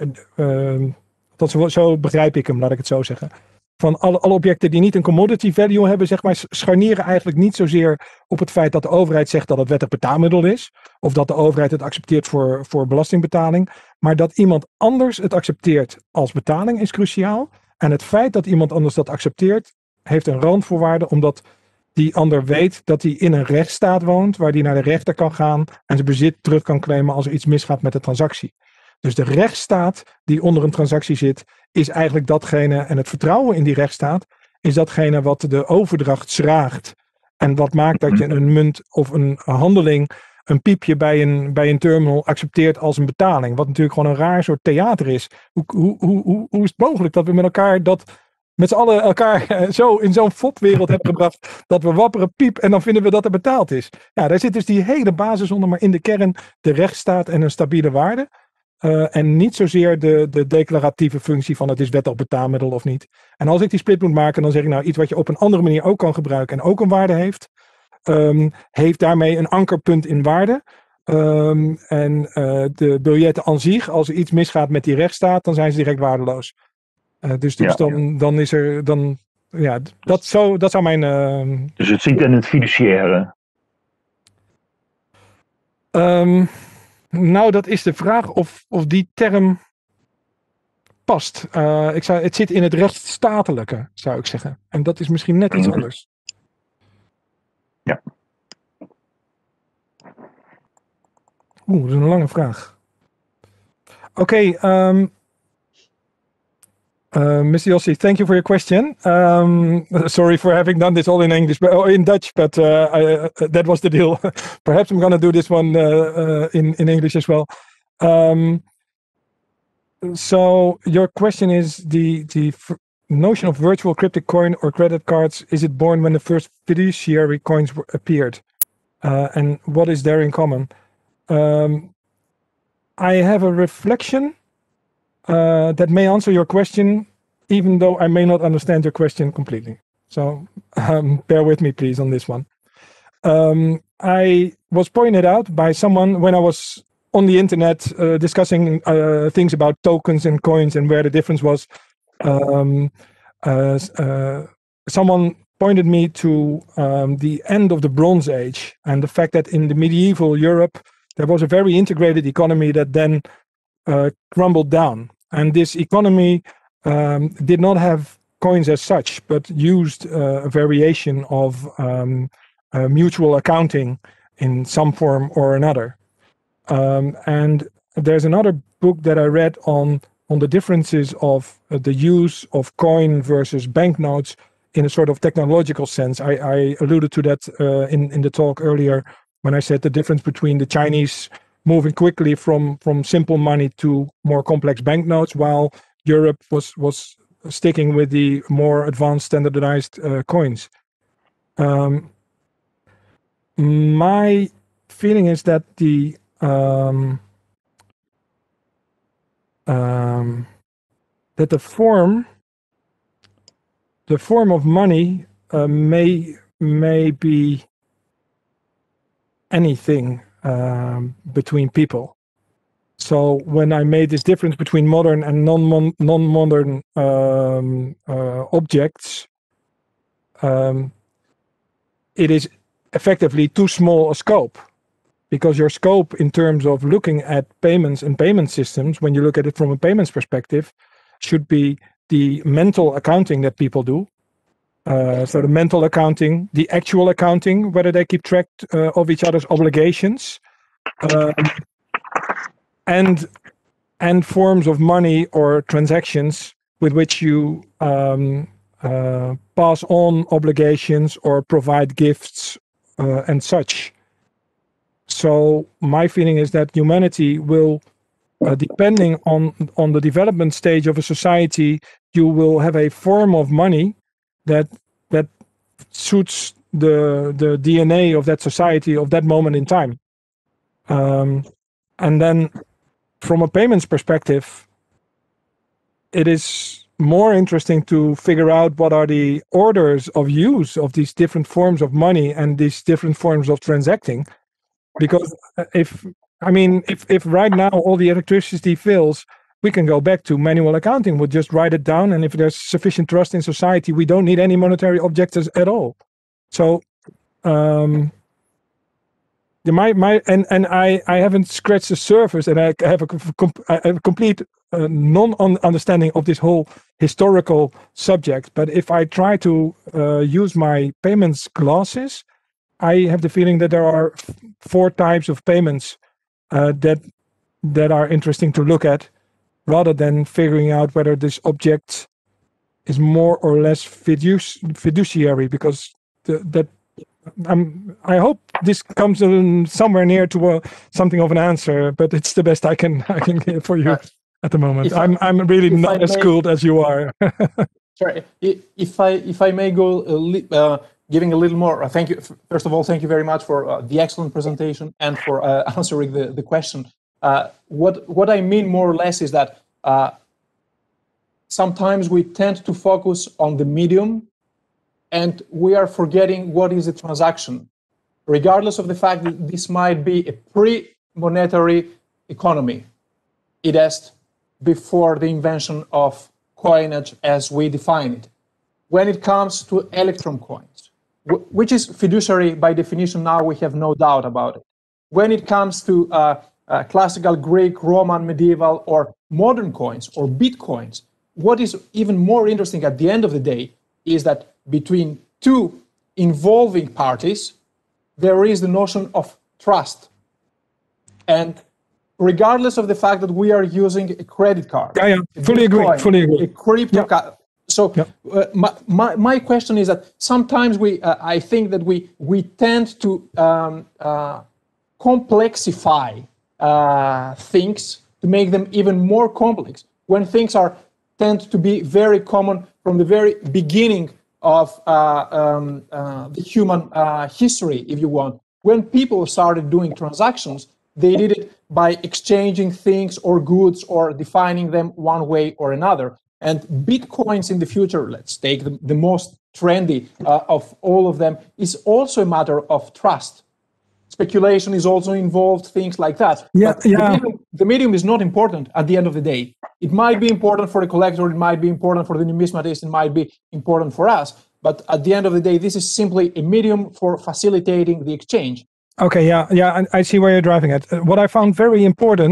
zo begrijp ik hem, laat ik het zo zeggen. Van alle objecten die niet een commodity value hebben, zeg maar, scharnieren eigenlijk niet zozeer op het feit dat de overheid zegt dat het wettig betaalmiddel is. Of dat de overheid het accepteert voor belastingbetaling. Maar dat iemand anders het accepteert als betaling is cruciaal. En het feit dat iemand anders dat accepteert, heeft een randvoorwaarde, omdat die ander weet dat hij in een rechtsstaat woont, waar hij naar de rechter kan gaan en zijn bezit terug kan claimen als er iets misgaat met de transactie. Dus de rechtsstaat die onder een transactie zit, is eigenlijk datgene, en het vertrouwen in die rechtsstaat, is datgene wat de overdracht schraagt. En wat maakt dat je een munt of een handeling, een piepje bij een terminal accepteert als een betaling. Wat natuurlijk gewoon een raar soort theater is. Hoe is het mogelijk dat we met z'n allen elkaar zo in zo'n fopwereld hebben gebracht, dat we wapperen piep en dan vinden we dat er betaald is. Ja, daar zit dus die hele basis onder, maar in de kern de rechtsstaat en een stabiele waarde. En niet zozeer de declaratieve functie van het is wettig betaalmiddel of niet. En als ik die split moet maken, dan zeg ik nou iets wat je op een andere manier ook kan gebruiken en ook een waarde heeft. Heeft daarmee een ankerpunt in waarde. En de biljetten aan zich, als er iets misgaat met die rechtsstaat, dan zijn ze direct waardeloos. Dan is er, dat zou mijn... Dus het zit in het fiduciaire. Nou, dat is de vraag of die term past. Het zit in het rechtsstatelijke, zou ik zeggen. En dat is misschien net iets anders. Ja. Dat is een lange vraag. Oké, Mr. Yossi, thank you for your question. Sorry for having done this all in English, in Dutch, but that was the deal. Perhaps I'm going to do this one in English as well. So your question is the notion of virtual cryptic coin or credit cards, is it born when the first fiduciary coins appeared? And what is there in common? I have a reflection that may answer your question, even though I may not understand your question completely. So bear with me, please, on this one. I was pointed out by someone when I was on the internet discussing things about tokens and coins and where the difference was. Someone pointed me to the end of the Bronze Age and the fact that in the medieval Europe, there was a very integrated economy that then crumbled down. And this economy did not have coins as such, but used a variation of mutual accounting in some form or another. And there's another book that I read on the differences of the use of coin versus banknotes in a sort of technological sense. I alluded to that in the talk earlier when I said the difference between the Chinese moving quickly from simple money to more complex banknotes, while Europe was sticking with the more advanced standardized coins. My feeling is that the form of money may be anything between people. So when I made this difference between modern and non-modern objects, it is effectively too small a scope, because your scope in terms of looking at payments and payment systems, when you look at it from a payments perspective, should be the mental accounting that people do. So the mental accounting, the actual accounting, whether they keep track of each other's obligations, and forms of money or transactions with which you pass on obligations or provide gifts and such. So my feeling is that humanity will, depending on the development stage of a society, you will have a form of money that suits the DNA of that society of that moment in time. And then from a payments perspective, it is more interesting to figure out what are the orders of use of these different forms of money and these different forms of transacting. Because if right now all the electricity fails, we can go back to manual accounting. We'll just write it down, and if there's sufficient trust in society, we don't need any monetary objects at all. So, I haven't scratched the surface, and I have a complete non-understanding of this whole historical subject. But if I try to use my payments glasses, I have the feeling that there are 4 types of payments that are interesting to look at, rather than figuring out whether this object is more or less fiduciary. Because I hope this comes somewhere near to something of an answer, but it's the best I can give for you at the moment. I'm really not as schooled as you are. Sorry, if I may go. Giving a little more, thank you. First of all, thank you very much for the excellent presentation and for answering the question. What I mean more or less is that sometimes we tend to focus on the medium, and we are forgetting what is a transaction, regardless of the fact that this might be a pre-monetary economy. It is before the invention of coinage as we define it. When it comes to electron coins, which is fiduciary by definition now, we have no doubt about it. When it comes to classical Greek, Roman, medieval, or modern coins, or bitcoins, what is even more interesting at the end of the day is that between 2 involving parties, there is the notion of trust. And regardless of the fact that we are using a credit card, fully agree. A crypto card. So my question is that sometimes I think that we tend to complexify things to make them even more complex, when things tend to be very common from the very beginning of the human history, if you want. When people started doing transactions, they did it by exchanging things or goods or defining them one way or another. And bitcoins in the future, let's take the most trendy of all of them, is also a matter of trust. Speculation is also involved, things like that. The medium is not important at the end of the day. It might be important for the collector, it might be important for the numismatist, it might be important for us. But at the end of the day, this is simply a medium for facilitating the exchange. Okay, I see where you're driving at. What I found very important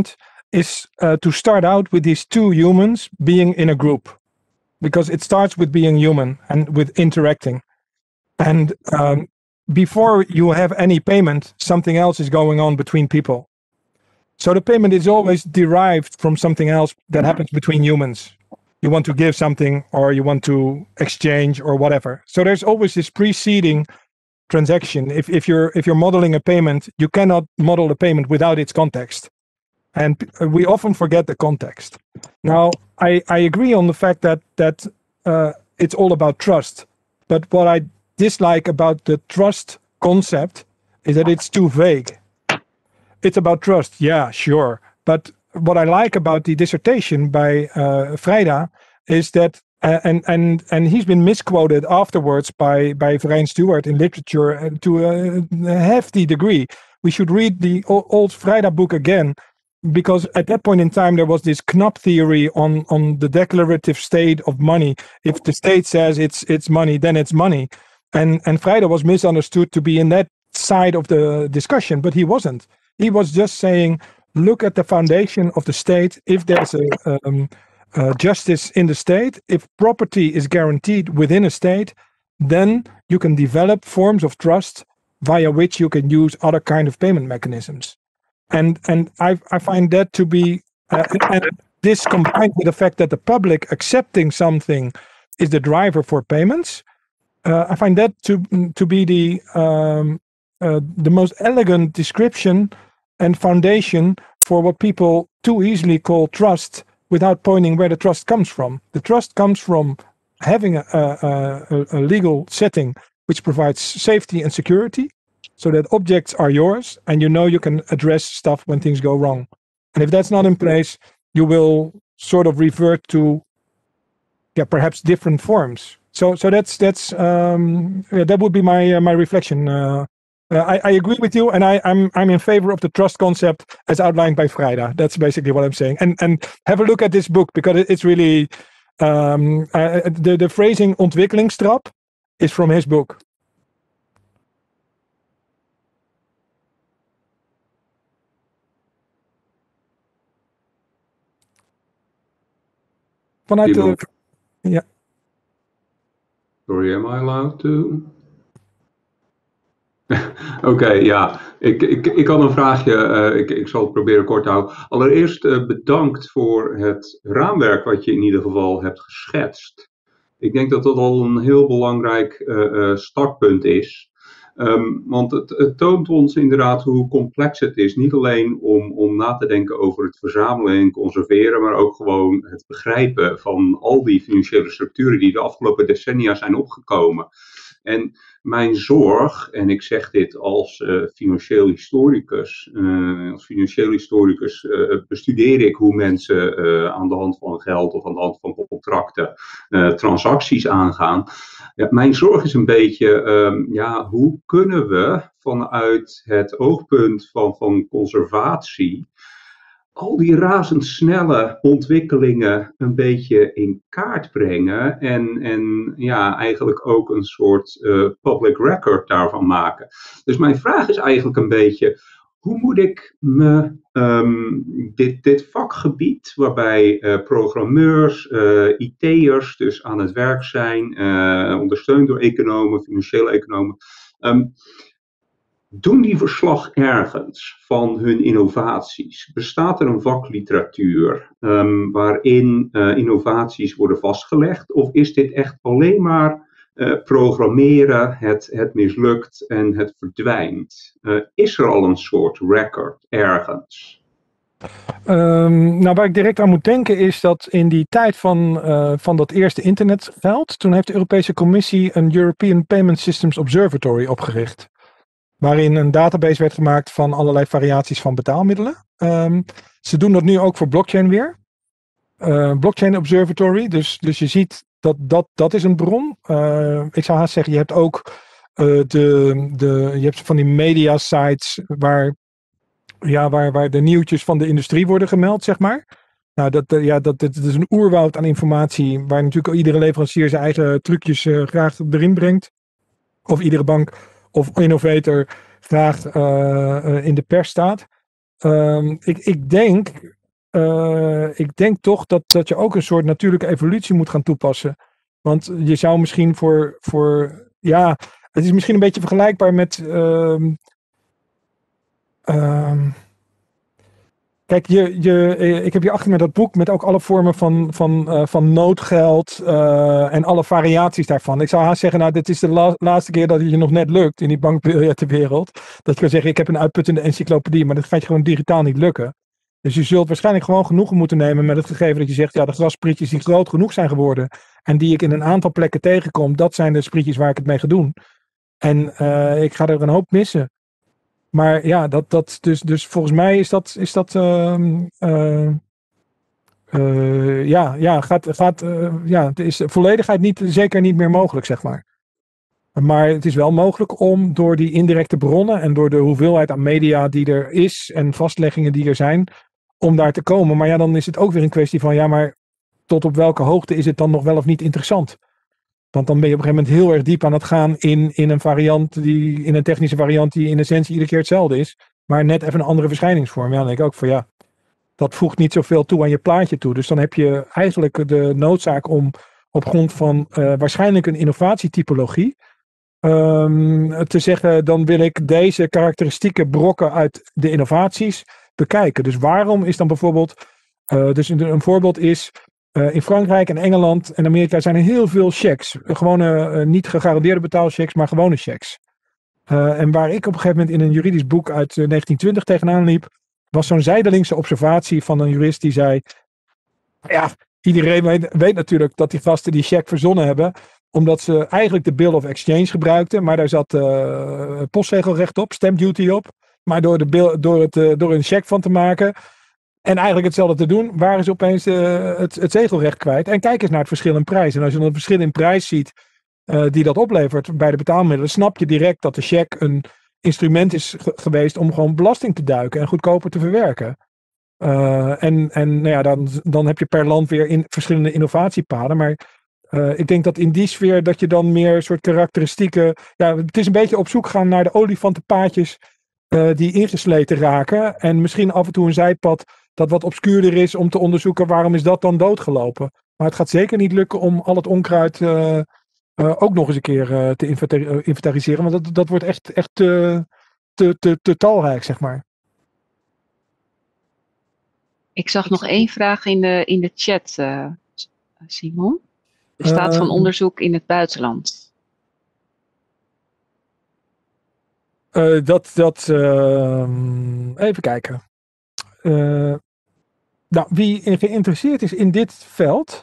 is to start out with these two humans being in a group, because it starts with being human and with interacting. And before you have any payment, something else is going on between people. So the payment is always derived from something else that happens between humans. You want to give something, or you want to exchange, or whatever. So there's always this preceding transaction. If you're modeling a payment, you cannot model a payment without its context. And we often forget the context. Now, I agree on the fact that it's all about trust. But what I dislike about the trust concept is that it's too vague. It's about trust, yeah, sure. But what I like about the dissertation by Freida is that, and he's been misquoted afterwards by Verijn Stewart in literature to a hefty degree. We should read the old Freida book again, because at that point in time there was this Knapp theory on the declarative state of money. If the state says it's money, then it's money. And Freida was misunderstood to be in that side of the discussion, but he wasn't. He was just saying, look at the foundation of the state. If there's a justice in the state, if property is guaranteed within a state, then you can develop forms of trust via which you can use other kind of payment mechanisms. And I find that to be, and this combined with the fact that the public accepting something is the driver for payments, I find that to be the most elegant description and foundation for what people too easily call trust, without pointing where the trust comes from. The trust comes from having a legal setting which provides safety and security, so that objects are yours and you know you can address stuff when things go wrong. And if that's not in place, you will sort of revert to perhaps different forms. So that's that would be my reflection. I agree with you, and I'm in favor of the trust concept as outlined by Freida. That's basically what I'm saying. And have a look at this book, because it's really the phrasing ontwikkelingstrap is from his book. Vanuit de, ja. Sorry, am I allowed to? Oké, ja. Ik had een vraagje. Ik zal het proberen kort te houden. Allereerst bedankt voor het raamwerk wat je in ieder geval hebt geschetst. Ik denk dat dat al een heel belangrijk startpunt is. Want het toont ons inderdaad hoe complex het is. Niet alleen om na te denken over het verzamelen en conserveren, maar ook gewoon het begrijpen van al die financiële structuren die de afgelopen decennia zijn opgekomen. En mijn zorg, en ik zeg dit als financieel historicus, bestudeer ik hoe mensen aan de hand van geld of aan de hand van contracten transacties aangaan. Ja, mijn zorg is een beetje, hoe kunnen we vanuit het oogpunt van conservatie al die razendsnelle ontwikkelingen een beetje in kaart brengen en eigenlijk ook een soort public record daarvan maken. Dus mijn vraag is eigenlijk een beetje, hoe moet ik me dit vakgebied, waarbij programmeurs, IT'ers dus aan het werk zijn, ondersteund door economen, financiële economen, doen die verslag ergens van hun innovaties? Bestaat er een vakliteratuur waarin innovaties worden vastgelegd? Of is dit echt alleen maar programmeren, het mislukt en het verdwijnt? Is er al een soort record ergens? Waar ik direct aan moet denken is dat in die tijd van dat eerste internetgeld, toen heeft de Europese Commissie een European Payment Systems Observatory opgericht, waarin een database werd gemaakt van allerlei variaties van betaalmiddelen. Ze doen dat nu ook voor blockchain weer. Blockchain Observatory, dus je ziet dat is een bron. Ik zou haast zeggen, je hebt ook je hebt van die media sites waar de nieuwtjes van de industrie worden gemeld, zeg maar. Nou, dat is een oerwoud aan informatie, waar natuurlijk iedere leverancier zijn eigen trucjes graag erin brengt. Of iedere bank of innovator graag in de pers staat. Ik denk ik denk toch dat je ook een soort natuurlijke evolutie moet gaan toepassen. Want je zou misschien het is misschien een beetje vergelijkbaar met... Kijk, ik heb hier achter me dat boek met ook alle vormen van noodgeld en alle variaties daarvan. Ik zou haast zeggen, nou, dit is de laatste keer dat het je nog net lukt in die bankbiljettenwereld. Dat je kan zeggen, ik heb een uitputtende encyclopedie, maar dat gaat je gewoon digitaal niet lukken. Dus je zult waarschijnlijk gewoon genoegen moeten nemen met het gegeven dat je zegt, ja, de grassprietjes die groot genoeg zijn geworden en die ik in een aantal plekken tegenkom, dat zijn de sprietjes waar ik het mee ga doen. En ik ga er een hoop missen. Maar ja, dus volgens mij is volledigheid zeker niet meer mogelijk, zeg maar. Maar het is wel mogelijk om door die indirecte bronnen en door de hoeveelheid aan media die er is en vastleggingen die er zijn, om daar te komen. Maar ja, dan is het ook weer een kwestie van, ja, maar tot op welke hoogte is het dan nog wel of niet interessant? Want dan ben je op een gegeven moment heel erg diep aan het gaan in een technische variant die in essentie iedere keer hetzelfde is, maar net even een andere verschijningsvorm. Ja, dan denk ik ook van ja, dat voegt niet zoveel toe aan je plaatje toe. Dus dan heb je eigenlijk de noodzaak om op grond van waarschijnlijk een innovatietypologie te zeggen, dan wil ik deze karakteristieke brokken uit de innovaties bekijken. Dus waarom is dan bijvoorbeeld, dus een voorbeeld is, in Frankrijk en Engeland en Amerika zijn er heel veel checks. Gewone, niet gegarandeerde betaalchecks, maar gewone checks. En waar ik op een gegeven moment in een juridisch boek uit 1920 tegenaan liep, was zo'n zijdelingse observatie van een jurist die zei, ja, iedereen weet natuurlijk dat die gasten die check verzonnen hebben, omdat ze eigenlijk de Bill of Exchange gebruikten, maar daar zat postzegelrecht op, stamp duty op. Maar door een check van te maken en eigenlijk hetzelfde te doen, waren ze opeens het zegelrecht kwijt. En kijk eens naar het verschil in prijs. En als je dan het verschil in prijs ziet die dat oplevert bij de betaalmiddelen, snap je direct dat de cheque een instrument is geweest om gewoon belasting te duiken en goedkoper te verwerken. Dan heb je per land weer verschillende innovatiepaden. Maar ik denk dat in die sfeer dat je dan meer soort karakteristieken... Ja, het is een beetje op zoek gaan naar de olifantenpaadjes die ingesleten raken. En misschien af en toe een zijpad dat wat obscuurder is om te onderzoeken waarom is dat dan doodgelopen. Maar het gaat zeker niet lukken om al het onkruid ook nog eens een keer te inventariseren. Want dat wordt echt te talrijk, zeg maar. Ik zag nog één vraag in de chat, Simon. De staat van onderzoek in het buitenland. Even kijken. Wie geïnteresseerd is in dit veld.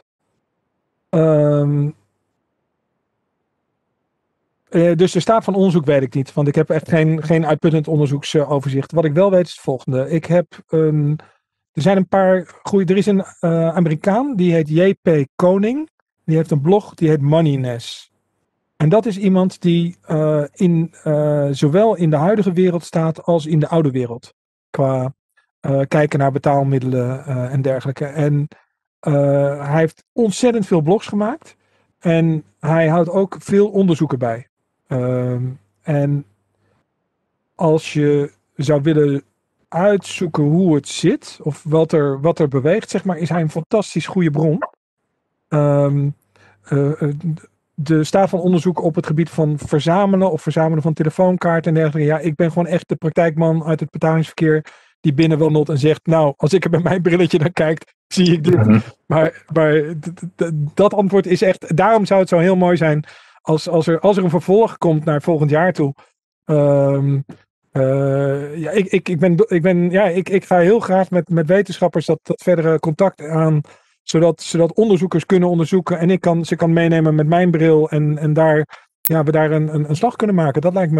Dus de staat van onderzoek weet ik niet. Want ik heb echt geen uitputtend onderzoeksoverzicht. Wat ik wel weet is het volgende. Er zijn een paar goede. Er is een Amerikaan die heet J.P. Koning. Die heeft een blog die heet Moneyness. En dat is iemand die zowel in de huidige wereld staat als in de oude wereld. Qua kijken naar betaalmiddelen en dergelijke. En hij heeft ontzettend veel blogs gemaakt. En hij houdt ook veel onderzoeken bij. En als je zou willen uitzoeken hoe het zit, of wat er beweegt, zeg maar, is hij een fantastisch goede bron. De staat van onderzoek op het gebied van verzamelen van telefoonkaarten en dergelijke. Ja, ik ben gewoon echt de praktijkman uit het betalingsverkeer die binnen wandelt en zegt, nou, als ik er met mijn brilletje naar kijk, zie ik dit. Maar dat antwoord is echt, daarom zou het zo heel mooi zijn als er een vervolg komt naar volgend jaar toe. Ik ga heel graag met wetenschappers dat verdere contact aan, zodat onderzoekers kunnen onderzoeken en ze kan meenemen met mijn bril en we daar een slag kunnen maken. Dat lijkt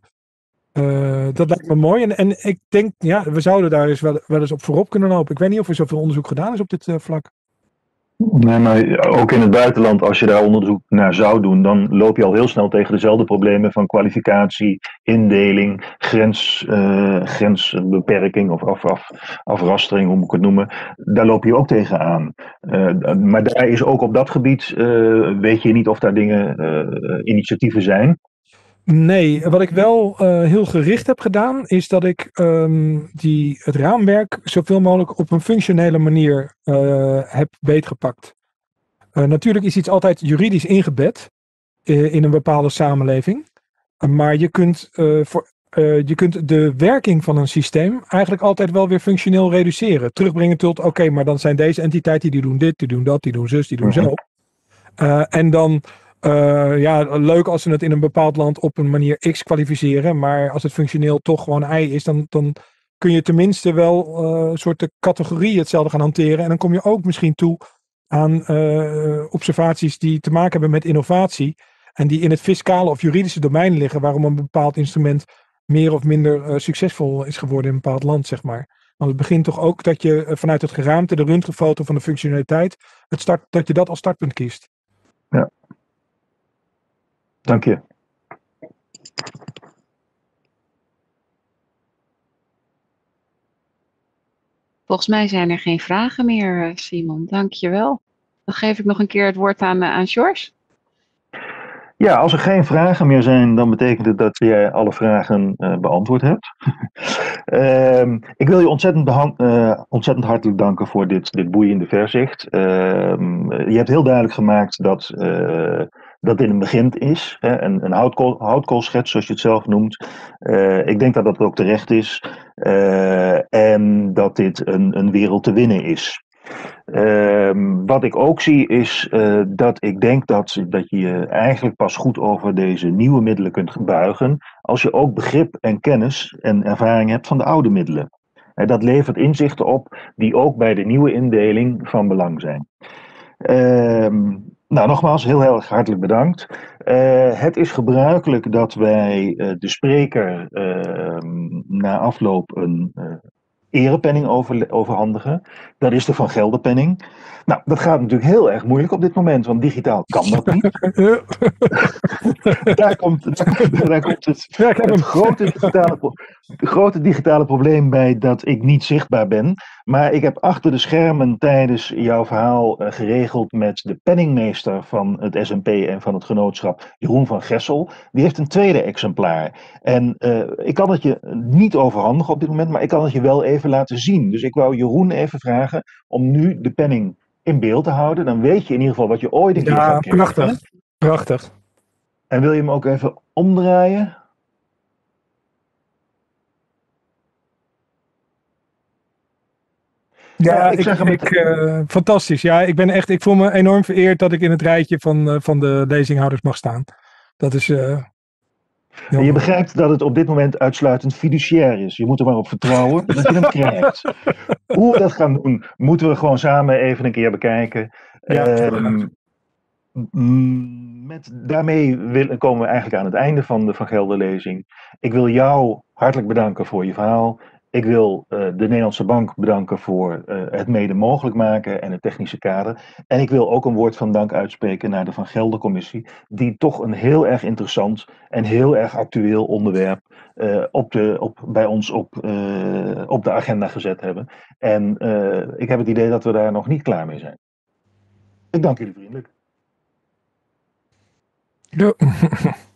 me mooi. En ik denk, ja, we zouden daar eens wel eens op voorop kunnen lopen. Ik weet niet of er zoveel onderzoek gedaan is op dit vlak. Nee, maar ook in het buitenland, als je daar onderzoek naar zou doen, dan loop je al heel snel tegen dezelfde problemen van kwalificatie, indeling, grensbeperking of afrastering, hoe moet ik het noemen. Daar loop je ook tegenaan. Maar daar is ook op dat gebied, weet je niet of daar initiatieven zijn? Nee, wat ik wel heel gericht heb gedaan, is dat ik het raamwerk zoveel mogelijk op een functionele manier heb beetgepakt. Natuurlijk is iets altijd juridisch ingebed in een bepaalde samenleving. Maar je kunt de werking van een systeem eigenlijk altijd wel weer functioneel reduceren. Terugbrengen tot, oké, maar dan zijn deze entiteiten die doen dit, die doen dat, die doen zus, die doen zo. En dan, leuk als ze het in een bepaald land op een manier X kwalificeren. Maar als het functioneel toch gewoon Y is, dan kun je tenminste wel een soort categorie hetzelfde gaan hanteren. En dan kom je ook misschien toe aan observaties die te maken hebben met innovatie. En die in het fiscale of juridische domein liggen, waarom een bepaald instrument meer of minder succesvol is geworden in een bepaald land, zeg maar. Want het begint toch ook dat je vanuit het geraamte, de röntgenfoto van de functionaliteit, dat je dat als startpunt kiest. Ja. Dank je. Volgens mij zijn er geen vragen meer, Simon. Dank je wel. Dan geef ik nog een keer het woord aan George. Ja, als er geen vragen meer zijn, dan betekent het dat jij alle vragen beantwoord hebt. Ik wil je ontzettend hartelijk danken voor dit boeiende verzicht. Je hebt heel duidelijk gemaakt dat dit een begin is, hè, een houtkoolschets, zoals je het zelf noemt. Ik denk dat dat ook terecht is en dat dit een wereld te winnen is. Wat ik ook zie is dat ik denk dat je eigenlijk pas goed over deze nieuwe middelen kunt buigen als je ook begrip en kennis en ervaring hebt van de oude middelen. Dat levert inzichten op die ook bij de nieuwe indeling van belang zijn. Nou, nogmaals, heel erg hartelijk bedankt. Het is gebruikelijk dat wij de spreker na afloop een erepenning overhandigen. Dat is de Van Gelder-penning. Nou, dat gaat natuurlijk heel erg moeilijk op dit moment, want digitaal kan dat niet. Daar komt het grote digitale probleem bij dat ik niet zichtbaar ben. Maar ik heb achter de schermen tijdens jouw verhaal geregeld met de penningmeester van het SNP en van het genootschap, Jeroen van Gessel. Die heeft een tweede exemplaar. En ik kan het je niet overhandigen op dit moment, maar ik kan het je wel even laten zien. Dus ik wou Jeroen even vragen om nu de penning in beeld te houden. Dan weet je in ieder geval wat je ooit een keer gaat krijgen. Prachtig. Prachtig. En wil je hem ook even omdraaien? Ja, fantastisch. Ja, ik voel me enorm vereerd dat ik in het rijtje van de lezinghouders mag staan. Dat is... En je begrijpt dat het op dit moment uitsluitend fiduciair is. Je moet er maar op vertrouwen dat je hem krijgt. Hoe we dat gaan doen, moeten we gewoon samen even een keer bekijken. Ja, daarmee komen we eigenlijk aan het einde van de Van Gelder lezing. Ik wil jou hartelijk bedanken voor je verhaal. Ik wil de Nederlandse Bank bedanken voor het mede mogelijk maken en het technische kader. En ik wil ook een woord van dank uitspreken naar de Van Gelder Commissie, die toch een heel erg interessant en heel erg actueel onderwerp bij ons op de agenda gezet hebben. En ik heb het idee dat we daar nog niet klaar mee zijn. Ik dank jullie vriendelijk. Ja.